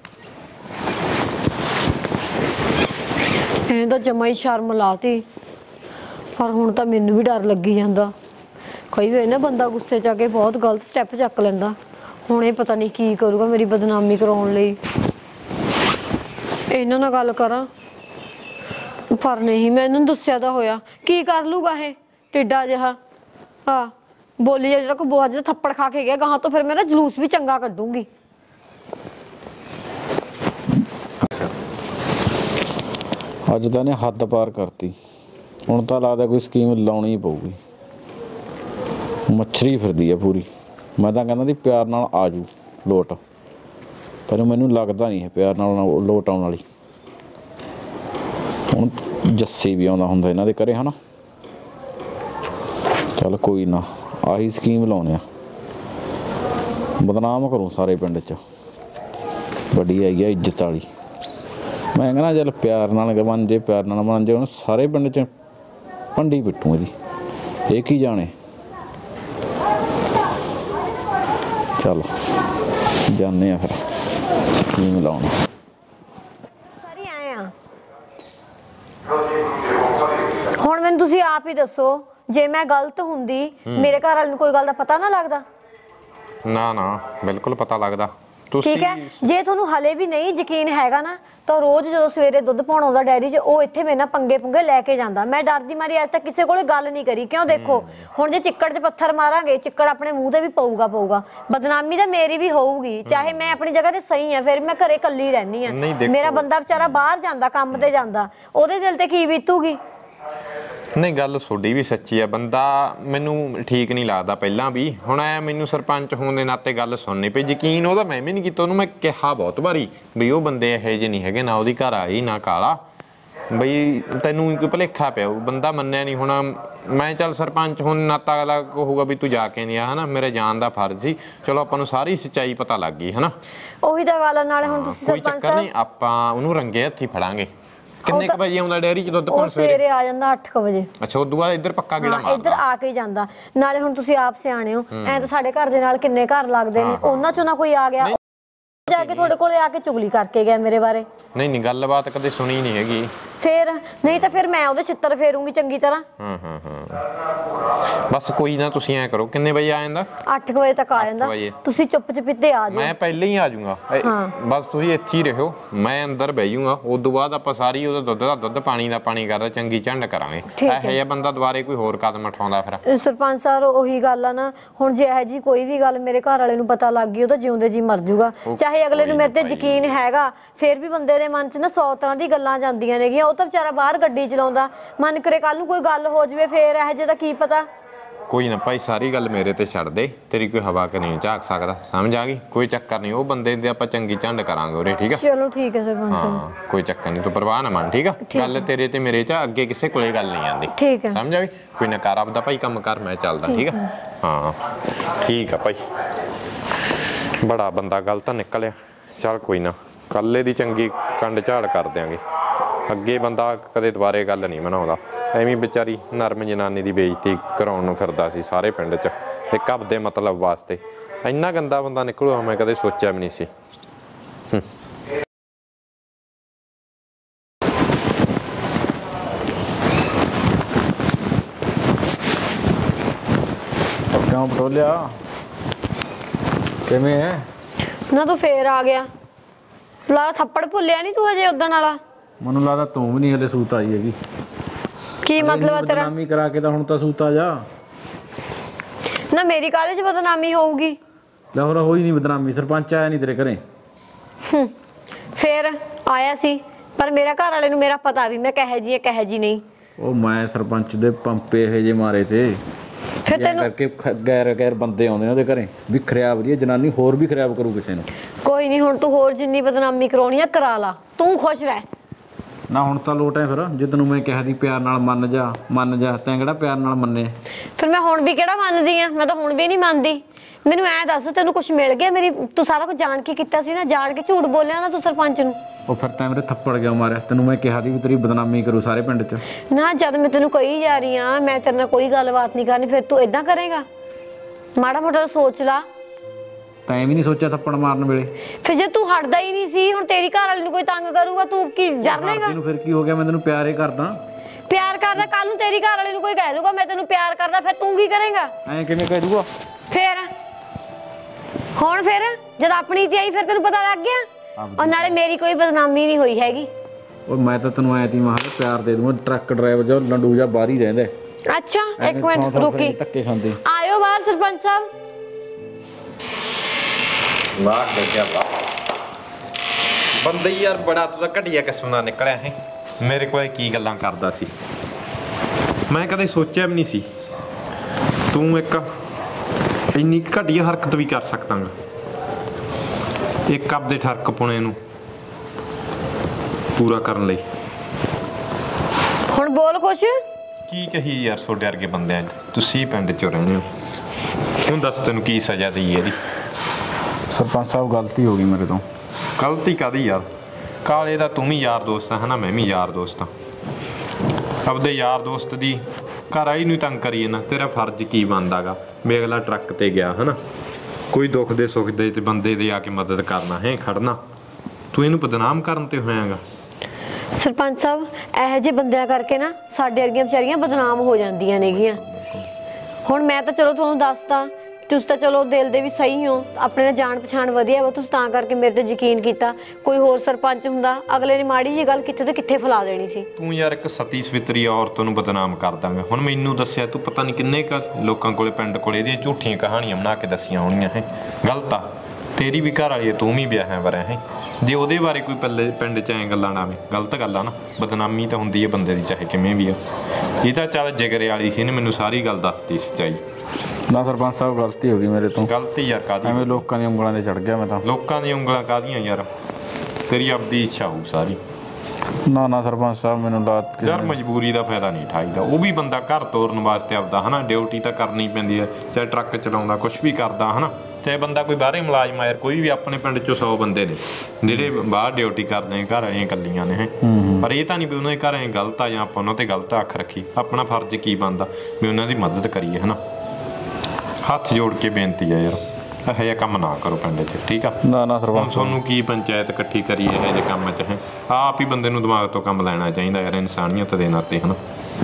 ਇਹਨੇ ਤਾਂ ਜਮਾ ਹੀ ਸ਼ਰਮ ਲਾਤੀ। ਪਰ ਹੁਣ ਤਾਂ ਮੈਨੂੰ ਵੀ ਡਰ ਲੱਗੀ ਜਾਂਦਾ। ਕਈ ਵਾਰ ਨਾ ਬੰਦਾ ਗੁੱਸੇ ਚ ਆ ਕੇ ਬਹੁਤ ਗਲਤ ਸਟੈਪ ਚੱਕ ਲੈਂਦਾ। ਹੁਣ ਇਹ ਪਤਾ ਨਹੀਂ ਕੀ ਕਰੂਗਾ ਮੇਰੀ ਬਦਨਾਮੀ ਕਰਾਉਣ ਲਈ। ਇਹਨਾਂ ਨਾਲ ਗੱਲ ਕਰਾਂ, ਪਰ ਨਹੀਂ, ਮੈਂ ਇਹਨੂੰ ਦੱਸਿਆ ਤਾਂ ਹੋਇਆ। ਕੀ ਕਰ ਲੂਗਾ ਇਹ ਟਿੱਡਾ ਜਿਹਾ? ਹਾਂ, ਬੋਲੀ ਜਿਹੜਾ ਕੋ ਬਹੁਤ ਜਿਹਾ ਥੱਪੜ ਖਾ ਕੇ ਗਿਆ, ਗਾਹਾਂ ਤੋਂ ਫਿਰ ਮੇਰਾ ਜਲੂਸ ਵੀ ਚੰਗਾ ਕੱਢੂੰਗੀ।
ਅੱਜ ਤਾਂ ਨੇ ਹੱਦ ਪਾਰ ਕਰਤੀ। ਹੁਣ ਤਾਂ ਲੱਗਦਾ ਕੋਈ ਸਕੀਮ ਲਾਉਣੀ ਪਊਗੀ। ਮੱਛਰੀ ਫਿਰਦੀ ਆ ਪੂਰੀ। ਮੈਂ ਤਾਂ ਕਹਿੰਦਾ ਸੀ ਪਿਆਰ ਨਾਲ ਆਜੂ ਲੋਟ, ਪਰ ਮੈਨੂੰ ਲੱਗਦਾ ਨਹੀਂ ਹੈ ਪਿਆਰ ਨਾਲ ਲੋਟ ਆਉਣ ਵਾਲੀ। ਹੁਣ ਜੱਸੀ ਵੀ ਆਉਂਦਾ ਹੁੰਦਾ ਇਹਨਾਂ ਦੇ ਘਰੇ, ਹਨਾ। ਚੱਲ ਕੋਈ ਨਾ, ਆਹੀ ਸਕੀਮ ਲਾਉਣੇ ਆ। ਬਦਨਾਮ ਕਰੂੰ ਸਾਰੇ ਪਿੰਡ 'ਚ। ਵੱਡੀ ਹੈਗੀ ਆ ਇੱਜ਼ਤ ਵਾਲੀ। ਮੈਂ ਕਹਿੰਦਾ ਚੱਲ ਪਿਆਰ ਨਾਲ ਬਣ ਜੇ, ਪਿਆਰ ਨਾਲ ਬਣ ਜੇ, ਹੁਣ ਸਾਰੇ ਪਿੰਡ 'ਚ ਭੰਡੀ ਪਿੱਟੂ ਇਹਦੀ। ਇਹ ਕੀ ਜਾਣੇ। ਚੱਲ ਜਾਂਦੇ ਆ ਫਿਰ ਸਕੀਮ ਲਾਉਣ।
ਸਾਰੀ ਆਏ ਆ। ਹੁਣ ਮੈਨੂੰ ਤੁਸੀਂ ਆਪ ਹੀ ਦੱਸੋ, ਜੇ ਮੈਂ ਗਲਤ ਹੁੰਦੀ, ਮੇਰੇ ਘਰ ਵਾਲੇ ਨੂੰ ਕੋਈ ਗੱਲ ਦਾ ਪਤਾ ਨਾ ਲੱਗਦਾ?
ਨਾ ਨਾ, ਬਿਲਕੁਲ ਪਤਾ ਲੱਗਦਾ।
ਠੀਕ ਹੈ। ਜੇ ਤੁਹਾਨੂੰ ਹਲੇ ਵੀ ਨਹੀਂ ਯਕੀਨ ਹੈਗਾ ਨਾ, ਤਾਂ ਰੋਜ਼ ਜਦੋਂ ਸਵੇਰੇ ਦੁੱਧ ਪਾਉਣ ਆਉਂਦਾ ਡੈਰੀ 'ਚ, ਉਹ ਇੱਥੇ ਮੇਰੇ ਨਾਲ ਪੰਗੇ ਪੁੰਗੇ ਲੈ ਕੇ ਜਾਂਦਾ। ਮੈਂ ਡਰਦੀ ਮਾਰੀ ਅੱਜ ਤੱਕ ਕਿਸੇ ਕੋਲੇ ਗੱਲ ਨਹੀਂ ਕਰੀ। ਕਿਉਂ? ਦੇਖੋ ਹੁਣ ਜੇ ਚਿੱਕੜ 'ਚ ਪੱਥਰ ਮਾਰਾਂਗੇ, ਚਿੱਕੜ ਆਪਣੇ ਮੂੰਹ ਤੇ ਵੀ ਪਊਗਾ। ਬਦਨਾਮੀ ਤਾਂ ਮੇਰੀ ਵੀ ਹੋਊਗੀ। ਚਾਹੇ ਮੈਂ ਆਪਣੀ ਜਗ੍ਹਾ ਤੇ ਸਹੀ ਆ, ਫਿਰ ਮੈਂ ਘਰੇ ਇਕੱਲੀ ਰਹਿੰਦੀ ਆ। ਮੇਰਾ ਬੰਦਾ ਵਿਚਾਰਾ ਬਾਹਰ ਜਾਂਦਾ, ਕੰਮ ਤੇ ਜਾਂਦਾ, ਉਹਦੇ ਦਿਲ ਤੇ ਕੀ ਬੀਤੂਗੀ?
ਨਹੀਂ, ਗੱਲ ਤੁਹਾਡੀ ਵੀ ਸੱਚੀ ਆ। ਬੰਦਾ ਮੈਨੂੰ ਠੀਕ ਨਹੀਂ ਲੱਗਦਾ ਪਹਿਲਾਂ ਵੀ। ਹੁਣ ਐ ਮੈਨੂੰ ਸਰਪੰਚ ਹੋਣ ਦੇ ਨਾਤੇ ਗੱਲ ਸੁਣਨੀ ਪਈ। ਯਕੀਨ ਉਹਦਾ ਮੈਂ ਵੀ ਨਹੀਂ ਕੀਤਾ। ਉਹਨੂੰ ਮੈਂ ਕਿਹਾ ਬਹੁਤ ਵਾਰੀ ਵੀ ਉਹ ਬੰਦੇ ਇਹੋ ਜਿਹੇ ਨਹੀਂ ਹੈਗੇ, ਨਾ ਉਹਦੀ ਘਰ ਆਈ ਨਾ ਕਾਲਾ, ਬਈ ਤੈਨੂੰ ਕੋਈ ਭੁਲੇਖਾ ਪਿਆ। ਬੰਦਾ ਮੰਨਿਆ ਨਹੀਂ। ਹੁਣ ਮੈਂ ਚੱਲ ਸਰਪੰਚ ਹੋਣ ਨਾਤਾ ਅਗਲਾ ਕਹੂਗਾ ਵੀ ਤੂੰ ਜਾ ਕੇ ਨਹੀਂ ਆ, ਹਨਾ। ਮੇਰੇ ਜਾਣ ਦਾ ਫਰਜ਼ ਸੀ। ਚਲੋ ਆਪਾਂ ਨੂੰ ਸਾਰੀ ਸੱਚਾਈ ਪਤਾ ਲੱਗ ਗਈ, ਹਨਾ।
ਉਹੀ ਤਾਂ ਗੱਲ ਨਾਲੇ ਹੁਣ ਤੁਸੀਂ
ਕੋਈ
ਸਰਪੰਚ
ਚੱਕਰ ਨਹੀਂ, ਆਪਾਂ ਉਹਨੂੰ ਰੰਗੇ ਹੱਥੀ ਫੜਾਂਗੇ। ਕਿੰਨੇ ਕ ਵਜੇ ਆਉਂਦਾ ਡੈਰੀ 'ਚ ਦੁੱਧ
ਉਹ
ਪਾਉਣ?
ਸਵੇਰੇ ਆ ਜਾਂਦਾ 8 ਵਜੇ।
ਅੱਛਾ, ਉਦੋਂ ਬਾਅਦ ਇੱਧਰ ਪੱਕਾ ਗੇੜਾ ਮਾਰਦਾ?
ਇੱਧਰ ਆ ਕੇ ਜਾਂਦਾ। ਨਾਲੇ ਹੁਣ ਤੁਸੀਂ ਆਪ ਸਿਆਣੇ ਹੋ, ਐ ਤਾਂ ਸਾਡੇ ਘਰ ਦੇ ਨਾਲ ਕਿੰਨੇ ਘਰ ਲੱਗਦੇ ਨੇ, ਉਹਨਾਂ 'ਚੋਂ ਨਾ ਕੋਈ ਆ ਗਿਆ ਜਾ ਕੇ ਤੁਹਾਡੇ ਕੋਲੇ ਆ ਕੇ ਚੁਗਲੀ ਕਰਕੇ ਗਿਆ ਮੇਰੇ ਬਾਰੇ।
ਨਹੀਂ, ਗੱਲਬਾਤ ਕਦੇ ਸੁਣੀ ਨਹੀਂ ਹੈਗੀ।
ਫੇਰ ਨਹੀਂ ਤਾਂ ਫਿਰ ਮੈਂ ਉਹਦੇ ਛਿੱਤਰ ਫੇਰੂੰਗੀ ਚੰਗੀ ਤਰ੍ਹਾਂ।
ਬਸ ਕੋਈ ਨਾ, ਤੁਸੀਂ ਐ ਕਰੋ, ਕਿੰਨੇ ਵਜੇ ਆ ਜਾਂਦਾ?
8 ਵਜੇ ਤੱਕ ਆ ਜਾਂਦਾ। ਤੁਸੀਂ ਚੁੱਪ ਚਪੀਤੇ ਆ ਜਾਓ।
ਮੈਂ ਪਹਿਲਾਂ ਹੀ ਆ ਜਾਊਂਗਾ। ਬਸ ਤੁਸੀਂ ਇੱਥੇ ਹੀ ਰਹੋ, ਮੈਂ ਅੰਦਰ ਬਹਿ ਜਾਊਂਗਾ। ਉਦੋਂ ਬਾਅਦ ਆਪਾਂ ਸਾਰੀ ਉਹਦਾ ਦੁੱਧ ਦਾ ਦੁੱਧ, ਪਾਣੀ ਦਾ ਪਾਣੀ ਕਰਦਾ, ਚੰਗੀ ਝੰਡ ਕਰਾਂਗੇ। ਇਹੋ ਜਿਹਾ ਬੰਦਾ ਦੁਬਾਰੇ ਕੋਈ ਹੋਰ ਕਦਮ ਉਠਾਉਂਦਾ ਫਿਰ।
ਸਰਪੰਚ ਸਾਹਿਬ, ਉਹੀ ਗੱਲ ਆ ਨਾ, ਹੁਣ ਜੇ ਇਹੋ ਜੀ ਕੋਈ ਵੀ ਗੱਲ ਮੇਰੇ ਘਰ ਵਾਲੇ ਨੂੰ ਪਤਾ ਲੱਗ ਗਈ, ਉਹ ਤਾਂ ਜਿਉਂਦੇ ਜੀ ਮਰ ਜਾਊਗਾ। ਚਾਹੇ ਅਗਲੇ ਨੂੰ ਮੇਰੇ ਤੇ ਯਕੀਨ ਹੈਗਾ, ਫਿਰ ਵੀ ਬੰਦੇ ਦੇ ਮਨ 'ਚ ਨਾ 100 ਤਰ੍ਹਾਂ ਦੀ ਗੱਲਾਂ ਜਾਂਦੀਆਂ ਨੇਗੀਆਂ। ਉਹ ਤਾਂ ਵਿਚਾਰਾ ਬਾਹਰ ਗੱਡੀ ਚਲਾਉਂਦਾ, ਮਨ ਕਰੇ ਕੱਲ ਨੂੰ ਕੋਈ ਗੱਲ ਹੋ ਜਾਵੇ ਫੇਰ ਇਹ ਜੇ ਦਾ ਕੀ ਪਤਾ।
ਕੋਈ ਨਾ ਭਾਈ ਸਾਰੀ ਗੱਲ ਮੇਰੇ ਤੇ ਛੱਡ ਦੇ, ਤੇਰੀ ਕੋਈ ਹਵਾ ਕਿ ਨਹੀਂ ਝਾਕ ਸਕਦਾ, ਸਮਝ ਆ ਗਈ? ਕੋਈ ਚੱਕਰ ਨਹੀਂ, ਉਹ ਬੰਦੇ ਦੀ ਆਪਾਂ ਚੰਗੀ ਝੰਡ ਕਰਾਂਗੇ ਉਰੇ, ਠੀਕ ਆ?
ਚਲੋ ਠੀਕ ਹੈ ਸਰਪੰਚ ਸਾਹਿਬ।
ਹਾਂ ਕੋਈ ਚੱਕਰ ਨਹੀਂ, ਤੂੰ ਪਰਵਾਹ ਨਾ ਮੰਨ, ਠੀਕ ਆ? ਗੱਲ ਤੇਰੇ ਤੇ ਮੇਰੇ ਚ ਅੱਗੇ ਕਿਸੇ ਕੋਲੇ ਗੱਲ ਨਹੀਂ ਆਂਦੀ,
ਠੀਕ ਹੈ।
ਸਮਝ ਆ ਗਈ? ਕੋਈ ਨਾ ਕਰ ਆਪਦਾ ਭਾਈ ਕੰਮ ਕਰ, ਮੈਂ ਚੱਲਦਾ, ਠੀਕ ਆ? ਹਾਂ ਠੀਕ ਆ ਭਾਈ, ਬੜਾ ਬੰਦਾ ਗਲਤ ਨਿਕਲਿਆ, ਚੱਲ ਕੋਈ ਨਾ, ਕੱਲੇ ਦੀ ਚੰਗੀ ਕੰਡ ਝਾੜ ਕਰ ਦਿਆਂਗੇ, ਅੱਗੇ ਬੰਦਾ ਕਦੇ ਦੁਬਾਰੇ ਗੱਲ ਨਹੀਂ ਬਣਾਉਂਦਾ। ਐਵੇਂ ਵਿਚਾਰੀ ਨਰਮ ਜਨਾਨੀ ਦੀ ਬੇਇੱਜ਼ਤੀ ਕਰਾਉਣ ਨੂੰ ਫਿਰਦਾ ਸੀ ਸਾਰੇ ਪਿੰਡ 'ਚ, ਇੱਕ ਆਪਦੇ ਮਤਲਬ ਵਾਸਤੇ। ਇੰਨਾ ਗੰਦਾ ਬੰਦਾ ਨਿਕਲੂਗਾ ਮੈਂ ਕਦੇ ਸੋਚਿਆ ਵੀ ਨਹੀਂ ਸੀ।
ਕਿਉਂ ਬਟੋਲਿਆ, ਕਿਵੇਂ ਹੈ?
ਨਾ ਤੂੰ ਫੇਰ ਆ ਗਿਆ, ਲਾ ਥੱਪੜ ਭੁੱਲਿਆ ਨਹੀਂ ਤੂੰ ਅਜੇ ਉਦਣ ਵਾਲਾ?
ਮੈਨੂੰ ਲੱਗਦਾ ਤੂੰ ਵੀ ਨਹੀਂ ਹਲੇ ਸੂਤ ਆਈ ਹੈਗੀ।
ਕੀ ਮਤਲਬ ਆ ਤੇਰਾ?
ਬਦਨਾਮੀ ਕਰਾ ਕੇ ਤਾਂ ਹੁਣ ਤਾਂ ਸੂਤ ਆ ਜਾ।
ਨਾ ਮੇਰੀ ਕਾਹਦੇ 'ਚ ਬਦਨਾਮੀ ਹੋਊਗੀ?
ਲੈ ਹੋਰ ਹੋਈ ਨਹੀਂ ਬਦਨਾਮੀ, ਸਰਪੰਚ ਆਇਆ ਨਹੀਂ ਤੇਰੇ ਘਰੇ?
ਫੇਰ ਆਇਆ ਸੀ, ਪਰ ਮੇਰਾ ਘਰ ਵਾਲੇ ਨੂੰ ਮੇਰਾ ਪਤਾ ਵੀ ਮੈਂ ਕਹੇ ਜੀ ਕਹੇ ਜੀ ਨਹੀਂ।
ਉਹ ਮੈਂ ਸਰਪੰਚ ਦੇ ਪੰਪੇ ਇਹ ਜੇ ਮਾਰੇ ਤੇ
ਫਿਰ ਤੈਨੂੰ
ਕਰਕੇ ਗੈਰ ਬੰਦੇ ਆਉਂਦੇ ਨੇ ਉਹਦੇ ਘਰੇ ਵੀ ਖਰਾਬ ਵਧੀਆ ਜਨਾਨੀ ਹੋਰ ਵੀ ਖਰਾਬ ਕਰੂ ਕਿਸੇ ਨੂੰ।
ਕੋਈ ਨਹੀਂ, ਹੁਣ ਤੂੰ ਹੋਰ ਜਿੰਨੀ ਬਦਨਾਮੀ ਕਰਾਉਣੀ ਆ ਕਰਾ ਲਾ, ਤੂੰ ਖੁਸ਼ ਰਹਿ।
ਨਾ ਹੁਣ ਤਾਂ ਲੋਟ ਹੈ ਫਿਰ, ਜੇ ਤੈਨੂੰ ਮੈਂ ਕਿਹਾ ਦੀ ਪਿਆਰ ਨਾਲ ਮੰਨ ਜਾ ਤੈਂ ਕਿਹੜਾ ਪਿਆਰ ਨਾਲ ਮੰਨੇ?
ਫਿਰ ਮੈਂ ਹੁਣ ਵੀ ਕਿਹੜਾ ਮੰਨਦੀ ਆ, ਮੈਂ ਤਾਂ ਹੁਣ ਵੀ ਨਹੀਂ ਮੰਨਦੀ। ਮੈਨੂੰ ਐ ਦੱਸ ਤੈਨੂੰ ਕੁਝ ਮਿਲ ਗਿਆ ਮੇਰੀ? ਤੂੰ ਸਾਰਾ ਕੁਝ ਜਾਣ ਕੇ ਕੀਤਾ ਸੀ ਨਾ, ਜਾਣ ਕੇ ਝੂਠ ਬੋਲਿਆ ਨਾ ਤੂੰ ਸਰਪੰਚ ਨੂੰ।
ਉਹ ਫਿਰ ਤੈਂ ਮੇਰੇ ਥੱਪੜ ਗਿਆ ਮਾਰਿਆ, ਤੈਨੂੰ ਮੈਂ ਕਿਹਾ ਦੀ ਵੀ ਤੇਰੀ ਬਦਨਾਮੀ ਕਰੂ ਸਾਰੇ ਪਿੰਡ 'ਚ।
ਨਾ ਜਦ ਮੈਂ ਤੈਨੂੰ ਕਹੀ ਜਾ ਰਹੀ ਆ ਮੈਂ ਤੇਰੇ ਨਾਲ ਕੋਈ ਗੱਲਬਾਤ ਨਹੀਂ ਕਰਨੀ, ਫਿਰ ਤੂੰ ਇਦਾਂ ਕਰੇਗਾ? ਮਾੜਾ ਮੋਟਾ ਸੋਚ ਲਾ।
ਤੈਂ ਵੀ ਨਹੀਂ ਸੋਚਿਆ ਥੱਪੜ ਮਾਰਨ ਵੇਲੇ?
ਫਿਰ ਜੇ ਤੂੰ ਹਟਦਾ ਹੀ ਨਹੀਂ ਸੀ, ਹੁਣ ਤੇਰੀ ਘਰ ਵਾਲੀ ਨੂੰ ਕੋਈ ਤੰਗ ਕਰੂਗਾ ਤੂੰ ਕੀ ਜਰ ਲੇਗਾ?
ਤੈਨੂੰ ਫਿਰ ਕੀ ਹੋ ਗਿਆ? ਮੈਂ ਤੈਨੂੰ ਪਿਆਰ ਹੀ ਕਰਦਾ।
ਪਿਆਰ ਕਰਦਾ, ਕੱਲ ਨੂੰ ਤੇਰੀ ਘਰ ਵਾਲੀ ਨੂੰ ਕੋਈ ਕਹਿ ਦੂਗਾ ਮੈਂ ਤੈਨੂੰ ਪਿਆਰ ਕਰਦਾ, ਫਿਰ ਤੂੰ ਕੀ ਕਰੇਗਾ?
ਐਂ ਕਿਵੇਂ ਕਹਿ ਦੂਗਾ?
ਫਿਰ ਹੁਣ ਫਿਰ ਜਦ ਆਪਣੀ ਤੇ ਆਈ ਫਿਰ ਤੈਨੂੰ ਪਤਾ ਲੱਗ ਗਿਆ। ਔਰ ਨਾਲੇ ਮੇਰੀ ਕੋਈ ਬਦਨਾਮੀ ਨਹੀਂ ਹੋਈ ਹੈਗੀ।
ਉਹ ਮੈਂ ਤਾਂ ਤੈਨੂੰ ਐ ਤੀ ਮਹਾਂ ਪਿਆਰ ਦੇ ਦੂੰਗਾ, ਟਰੱਕ ਡਰਾਈਵਰ ਜੋ ਲੰਡੂ ਜਾਂ ਬਾਹਰ ਹੀ ਰਹਿੰਦਾ।
ਅੱਛਾ ਇੱਕ ਮਿੰਟ ਰੁਕੀ,
ਧੱਕੇ ਖਾਂਦੇ
ਆਇਓ ਬਾਹਰ ਸਰਪੰਚ ਸਾਹਿਬ।
ਵਾਹ ਦੇਖਿਆ ਵਾਹ, ਬੰਦਾ ਯਾਰ ਬੜਾ ਤੂੰ ਤਾਂ ਘਟੀਆ ਕਿਸਮ ਦਾ ਨਿਕਲਿਆ ਹੈ। ਮੇਰੇ ਕੋਲ ਕੀ ਗੱਲਾਂ ਕਰਦਾ ਸੀ, ਮੈਂ ਕਦੇ ਸੋਚਿਆ ਵੀ ਨਹੀਂ ਸੀ ਤੂੰ ਇੱਕ ਇੰਨੀ ਘਟੀਆ ਹਰਕਤ ਵੀ ਕਰ ਸਕਦਾਂਗਾ, ਇੱਕ ਆਪਦੇ ਠਰਕ ਪੁਣੇ ਨੂੰ ਪੂਰਾ ਕਰਨ ਲਈ।
ਹੁਣ ਬੋਲ ਕੁਛ।
ਕੀ ਕਹੀ ਯਾਰ, ਤੁਹਾਡੇ ਵਰਗੇ ਬੰਦਿਆਂ 'ਚ ਤੁਸੀਂ ਪਿੰਡ 'ਚ ਰਹਿੰਦੇ ਹੋ, ਹੁਣ ਦੱਸ ਤੈਨੂੰ ਕੀ ਸਜ਼ਾ ਦਈ ਇਹਦੀ?
ਸਰਪੰਚ ਸਾਹਿਬ ਗਲਤੀ ਹੋ ਗਈ ਮੇਰੇ ਤੋਂ।
ਗਲਤੀ ਕਾਹਦੀ ਯਾਰ, ਕਾਲੇ ਦਾ ਤੂੰ ਵੀ ਯਾਰ ਦੋਸਤ ਆ ਹਨਾ, ਮੈਂ ਵੀ ਯਾਰ ਦੋਸਤ ਆ। ਆਪਦੇ ਯਾਰ ਦੋਸਤ ਦੀ ਘਰ ਆਈ ਨੂੰ ਤੰਗ ਕਰੀਏ ਨਾ, ਤੇਰਾ ਫਰਜ਼ ਕੀ ਬਣਦਾਗਾ? ਵੀ ਅਗਲਾ ਟਰੱਕ ਤੇ ਗਿਆ ਹਨਾ, ਕੋਈ ਦੁੱਖ ਦੇ ਸੁੱਖ ਦੇ ਤੇ ਬੰਦੇ ਦੇ ਆ ਕੇ ਮਦਦ ਕਰਨਾ ਹੈ, ਖੜਨਾ। ਤੂੰ ਇਹਨੂੰ ਬਦਨਾਮ ਕਰਨ ਤੇ ਹੋਇਆਗਾ।
ਸਰਪੰਚ ਸਾਹਿਬ ਇਹੋ ਜਿਹੇ ਬੰਦਿਆਂ ਕਰਕੇ ਨਾ ਸਾਡੇ ਵਰਗੀਆਂ ਵਿਚਾਰੀਆਂ ਬਦਨਾਮ ਹੋ ਜਾਂਦੀਆਂ ਨੇਗੀਆਂ। ਹੁਣ ਮੈਂ ਤਾਂ ਚਲੋ ਤੁਹਾਨੂੰ ਦੱਸਤਾ, ਤੁਸੀਂ ਤਾਂ ਚਲੋ ਦਿਲ ਦੇ ਵੀ ਸਹੀ ਹੋ, ਆਪਣੇ ਨਾਲ ਜਾਣ ਪਛਾਣ ਵਧੀਆ ਵਾ, ਤੁਸੀਂ ਤਾਂ ਕਰਕੇ ਮੇਰੇ ਤੇ ਯਕੀਨ ਕੀਤਾ। ਕੋਈ ਹੋਰ ਸਰਪੰਚ ਹੁੰਦਾ ਅਗਲੇ ਨੇ ਮਾੜੀ ਜਿਹੀ ਗੱਲ ਕਿੱਥੇ ਤੇ ਕਿੱਥੇ ਫੈਲਾ ਦੇਣੀ ਸੀ।
ਤੂੰ ਯਾਰ ਇੱਕ ਸਤੀ ਸਵਿਤਰੀ ਔਰਤ ਨੂੰ ਬਦਨਾਮ ਕਰ ਦਾਂਗਾ। ਹੁਣ ਮੈਨੂੰ ਦੱਸਿਆ ਤੂੰ ਪਤਾ ਨਹੀਂ ਕਿੰਨੇ ਕੁ ਲੋਕਾਂ ਕੋਲੇ ਪਿੰਡ ਕੋਲੇ ਇਹਦੀਆਂ ਝੂਠੀਆਂ ਕਹਾਣੀਆਂ ਬਣਾ ਕੇ ਦੱਸੀਆਂ ਹੋਣੀਆਂ ਹੈ। ਗਲਤ ਆ, ਤੇਰੀ ਵੀ ਘਰ ਵਾਲੀ ਹੈ, ਤੂੰ ਵੀ ਵਿਆਹਿਆ ਵਰਿਆ ਹੈ। ਜੇ ਉਹਦੇ ਬਾਰੇ ਕੋਈ ਪਿੰਡ 'ਚ ਐਂ ਗੱਲਾਂ ਨਾ ਆਵੇ, ਗਲਤ ਗੱਲ ਆ ਨਾ। ਬਦਨਾਮੀ ਤਾਂ ਹੁੰਦੀ ਹੈ ਬੰਦੇ ਦੀ, ਚਾਹੇ ਕਿਵੇਂ ਵੀ ਆ। ਇਹ ਤਾਂ ਚੱਲ ਜਿਗਰੇ ਵਾਲੀ ਸੀ, ਇਹਨੇ ਮੈਨੂੰ ਸਾਰੀ ਗੱਲ ਦੱਸਤੀ ਸੱਚਾਈ।
ਨਾ ਸਰਪੰਚ ਸਾਹਿਬ ਗਲਤੀ ਹੋ ਗਈ ਮੇਰੇ ਤੋਂ।
ਗਲਤੀ ਯਾਰ ਕਾਹਦੀ?
ਐਵੇਂ ਲੋਕਾਂ ਦੀਆਂ ਉਂਗਲਾਂ ਤੇ ਚੜ ਗਿਆ ਮੈਂ ਤਾਂ।
ਲੋਕਾਂ ਦੀਆਂ ਉਂਗਲਾਂ ਕਾਹਦੀਆਂ ਯਾਰ, ਤੇਰੀ ਆਪਦੀ ਇੱਛਾ ਹੋਊ ਸਾਰੀ।
ਨਾ ਸਰਪੰਚ ਸਾਹਿਬ ਮੈਨੂੰ ਲਾਤ ਕੇ
ਯਾਰ ਮਜਬੂਰੀ ਦਾ ਫਾਇਦਾ ਨਹੀਂ ਉਠਾਈਦਾ। ਉਹ ਵੀ ਬੰਦਾ ਘਰ ਤੋਰਨ ਵਾਸਤੇ ਆਪਦਾ ਹਨਾ ਡਿਊਟੀ ਤਾਂ ਕਰਨੀ ਪੈਂਦੀ ਹੈ, ਚਾਹੇ ਟਰੱਕ ਚਲਾਉਂਦਾ ਕੁਛ ਵੀ ਕਰਦਾ ਹਨਾ, ਚਾਹੇ ਬੰਦਾ ਕੋਈ ਬਾਹਰੇ ਮੁਲਾਜ਼ਮ ਆ। ਯਾਰ ਕੋਈ ਵੀ ਆਪਣੇ ਪਿੰਡ 'ਚੋਂ 100 ਬੰਦੇ ਨੇ ਜਿਹੜੇ ਬਾਹਰ ਡਿਊਟੀ ਕਰਦੇ ਨੇ, ਘਰ ਵਾਲੀਆਂ ਇਕੱਲੀਆਂ ਨੇ। ਪਰ ਇਹ ਤਾਂ ਨਹੀਂ ਵੀ ਉਹਨਾਂ ਦੇ ਘਰ ਐਂ ਗਲਤ ਆ ਜਾਂ ਆਪਾਂ ਉਹਨਾਂ ਤੇ ਗਲਤ ਅੱਖ ਰੱਖੀ। ਆਪਣਾ ਫਰਜ਼ ਕੀ ਬਣਦਾ ਵੀ ਉਹਨਾਂ ਦੀ ਮਦਦ ਕਰੀਏ ਹਨਾ। ਹੱਥ ਜੋੜ ਕੇ ਬੇਨਤੀ ਆ ਯਾਰ, ਇਹੋ ਜਿਹਾ ਕੰਮ ਨਾ ਕਰੋ ਪਿੰਡ 'ਚ, ਠੀਕ ਆ?
ਨਾ ਸਰਪੰਚ
ਤੁਹਾਨੂੰ ਕੀ ਪੰਚਾਇਤ ਇਕੱਠੀ ਕਰੀਏ ਇਹੋ ਜਿਹੇ ਕੰਮ 'ਚ ਹੈ? ਆਪ ਹੀ ਬੰਦੇ ਨੂੰ ਦਿਮਾਗ ਤੋਂ ਕੰਮ ਲੈਣਾ ਚਾਹੀਦਾ ਯਾਰ, ਇਨਸਾਨੀਅਤ ਦੇ ਨਾਤੇ ਹਨਾ।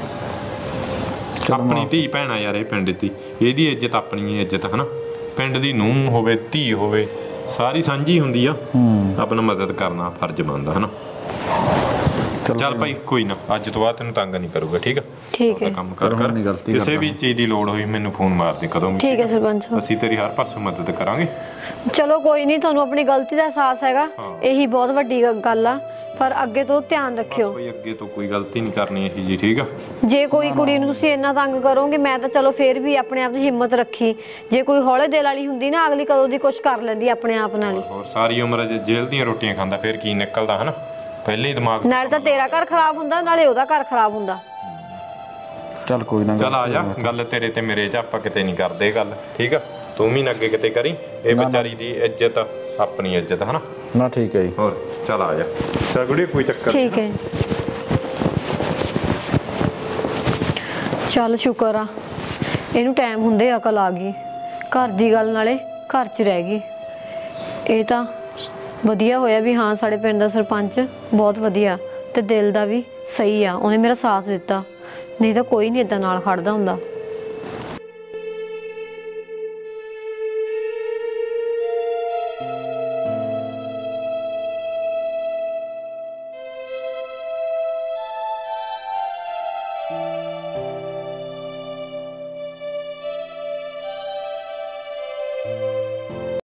ਆਪਣੀ ਧੀ ਭੈਣ ਆ ਯਾਰ ਇਹ ਪਿੰਡ ਦੀ, ਇਹਦੀ ਇੱਜ਼ਤ ਆਪਣੀ ਇੱਜ਼ਤ ਹਨਾ। ਪਿੰਡ ਦੀ ਨੂੰਹ ਹੋਵੇ ਧੀ ਹੋਵੇ ਸਾਰੀ ਸਾਂਝੀ ਹੁੰਦੀ ਆ। ਆਪਣਾ ਮਦਦ ਕਰਨਾ ਫਰਜ਼ ਬਣਦਾ ਹਨਾ। ਚੱਲ ਭਾਈ ਕੋਈ ਨਾ, ਅੱਜ ਤੋਂ ਬਾਅਦ ਤੈਨੂੰ ਤੰਗ ਨਹੀਂ ਕਰੂਗਾ, ਠੀਕ ਆ?
ਠੀਕ ਹੈ,
ਕੰਮ ਕਰ ਕਿਸੇ ਵੀ ਚੀਜ਼ ਦੀ ਲੋੜ ਹੋਈ ਮੈਨੂੰ ਫੋਨ ਮਾਰ ਦੇ ਕਦੋਂ ਵੀ।
ਠੀਕ ਹੈ ਸਰਪੰਚ ਸਾਹਿਬ,
ਅਸੀਂ ਤੇਰੀ ਹਰ ਪਾਸੋਂ ਮਦਦ ਕਰਾਂਗੇ।
ਚਲੋ ਕੋਈ ਨਹੀਂ, ਤੁਹਾਨੂੰ ਆਪਣੀ ਗਲਤੀ ਦਾ ਅਹਿਸਾਸ ਹੈਗਾ, ਇਹੀ ਬਹੁਤ ਵੱਡੀ ਗੱਲ ਆ। ਪਰ ਅੱਗੇ ਤੋਂ ਧਿਆਨ ਰੱਖਿਓ
ਕੋਈ ਅੱਗੇ ਤੋਂ ਕੋਈ ਗਲਤੀ ਨਹੀਂ ਕਰਨੀ ਇਹ ਜੀ, ਠੀਕ ਆ।
ਜੇ ਕੋਈ ਕੁੜੀ ਨੂੰ ਤੁਸੀਂ ਇੰਨਾ ਤੰਗ ਕਰੋਗੇ, ਮੈਂ ਤਾਂ ਚਲੋ ਫੇਰ ਵੀ ਆਪਣੇ ਆਪ ਦੀ ਹਿੰਮਤ ਰੱਖੀ, ਜੇ ਕੋਈ ਹੌਲੇ ਦਿਲ ਵਾਲੀ ਹੁੰਦੀ ਨਾ ਅਗਲੀ ਕਦੋਂ ਦੀ ਕੁਛ ਕਰ ਲੈਂਦੀ ਆਪਣੇ ਆਪ ਨਾਲ ਹੀ।
ਹੋਰ ਸਾਰੀ ਉਮਰ ਜੇ ਜੇਲ੍ਹ ਦੀਆਂ ਰੋਟੀਆਂ ਖਾਂਦਾ ਫਿਰ ਕੀ ਨਿਕਲਦਾ ਹਨਾ, ਪਹਿਲੇ ਹੀ ਦਿਮਾਗ
ਨਾਲੇ ਤਾਂ ਤੇਰਾ ਘਰ ਖਰਾਬ ਹੁੰਦਾ, ਨਾਲੇ ਉਹਦਾ ਘਰ ਖਰਾਬ ਹੁੰਦਾ।
ਚੱਲ ਕੋਈ ਨਾ
ਚੱਲ ਆ ਜਾ, ਗੱਲ ਤੇਰੇ ਤੇ ਮੇਰੇ 'ਚ ਆਪਾਂ ਕਿਤੇ ਨਹੀਂ ਕਰਦੇ ਗੱਲ, ਠੀਕ ਆ। ਤੂੰ ਵੀ ਨਾ ਅੱਗੇ ਕਿਤੇ ਕਰੀ, ਇਹ ਵਿਚਾਰੀ ਦੀ ਇੱਜ਼ਤ ਆਪਣੀ ਇੱਜ਼ਤ ਹਨਾ।
ਨਾ ਠੀਕ ਹੈ ਜੀ।
ਹੋਰ ਚੱਲ ਆ ਜਾ, ਚੱਲ ਗੁੜੀ ਕੋਈ ਚੱਕਰ ਨੀ।
ਠੀਕ ਹੈ, ਚੱਲ ਸ਼ੁਕਰ ਆ ਇਹਨੂੰ ਟਾਈਮ ਹੁੰਦੇ ਅਕਲ ਆ ਗਈ, ਘਰ ਦੀ ਗੱਲ ਨਾਲੇ ਘਰ 'ਚ ਰਹਿ ਗਈ। ਇਹ ਤਾਂ ਵਧੀਆ ਹੋਇਆ ਵੀ ਹਾਂ ਸਾਡੇ ਪਿੰਡ ਦਾ ਸਰਪੰਚ ਬਹੁਤ ਵਧੀਆ ਤੇ ਦਿਲ ਦਾ ਵੀ ਸਹੀ ਆ, ਉਹਨੇ ਮੇਰਾ ਸਾਥ ਦਿੱਤਾ, ਨਹੀਂ ਤਾਂ ਕੋਈ ਨਹੀਂ ਏਦਾਂ ਨਾਲ ਖੜਦਾ ਹੁੰਦਾ।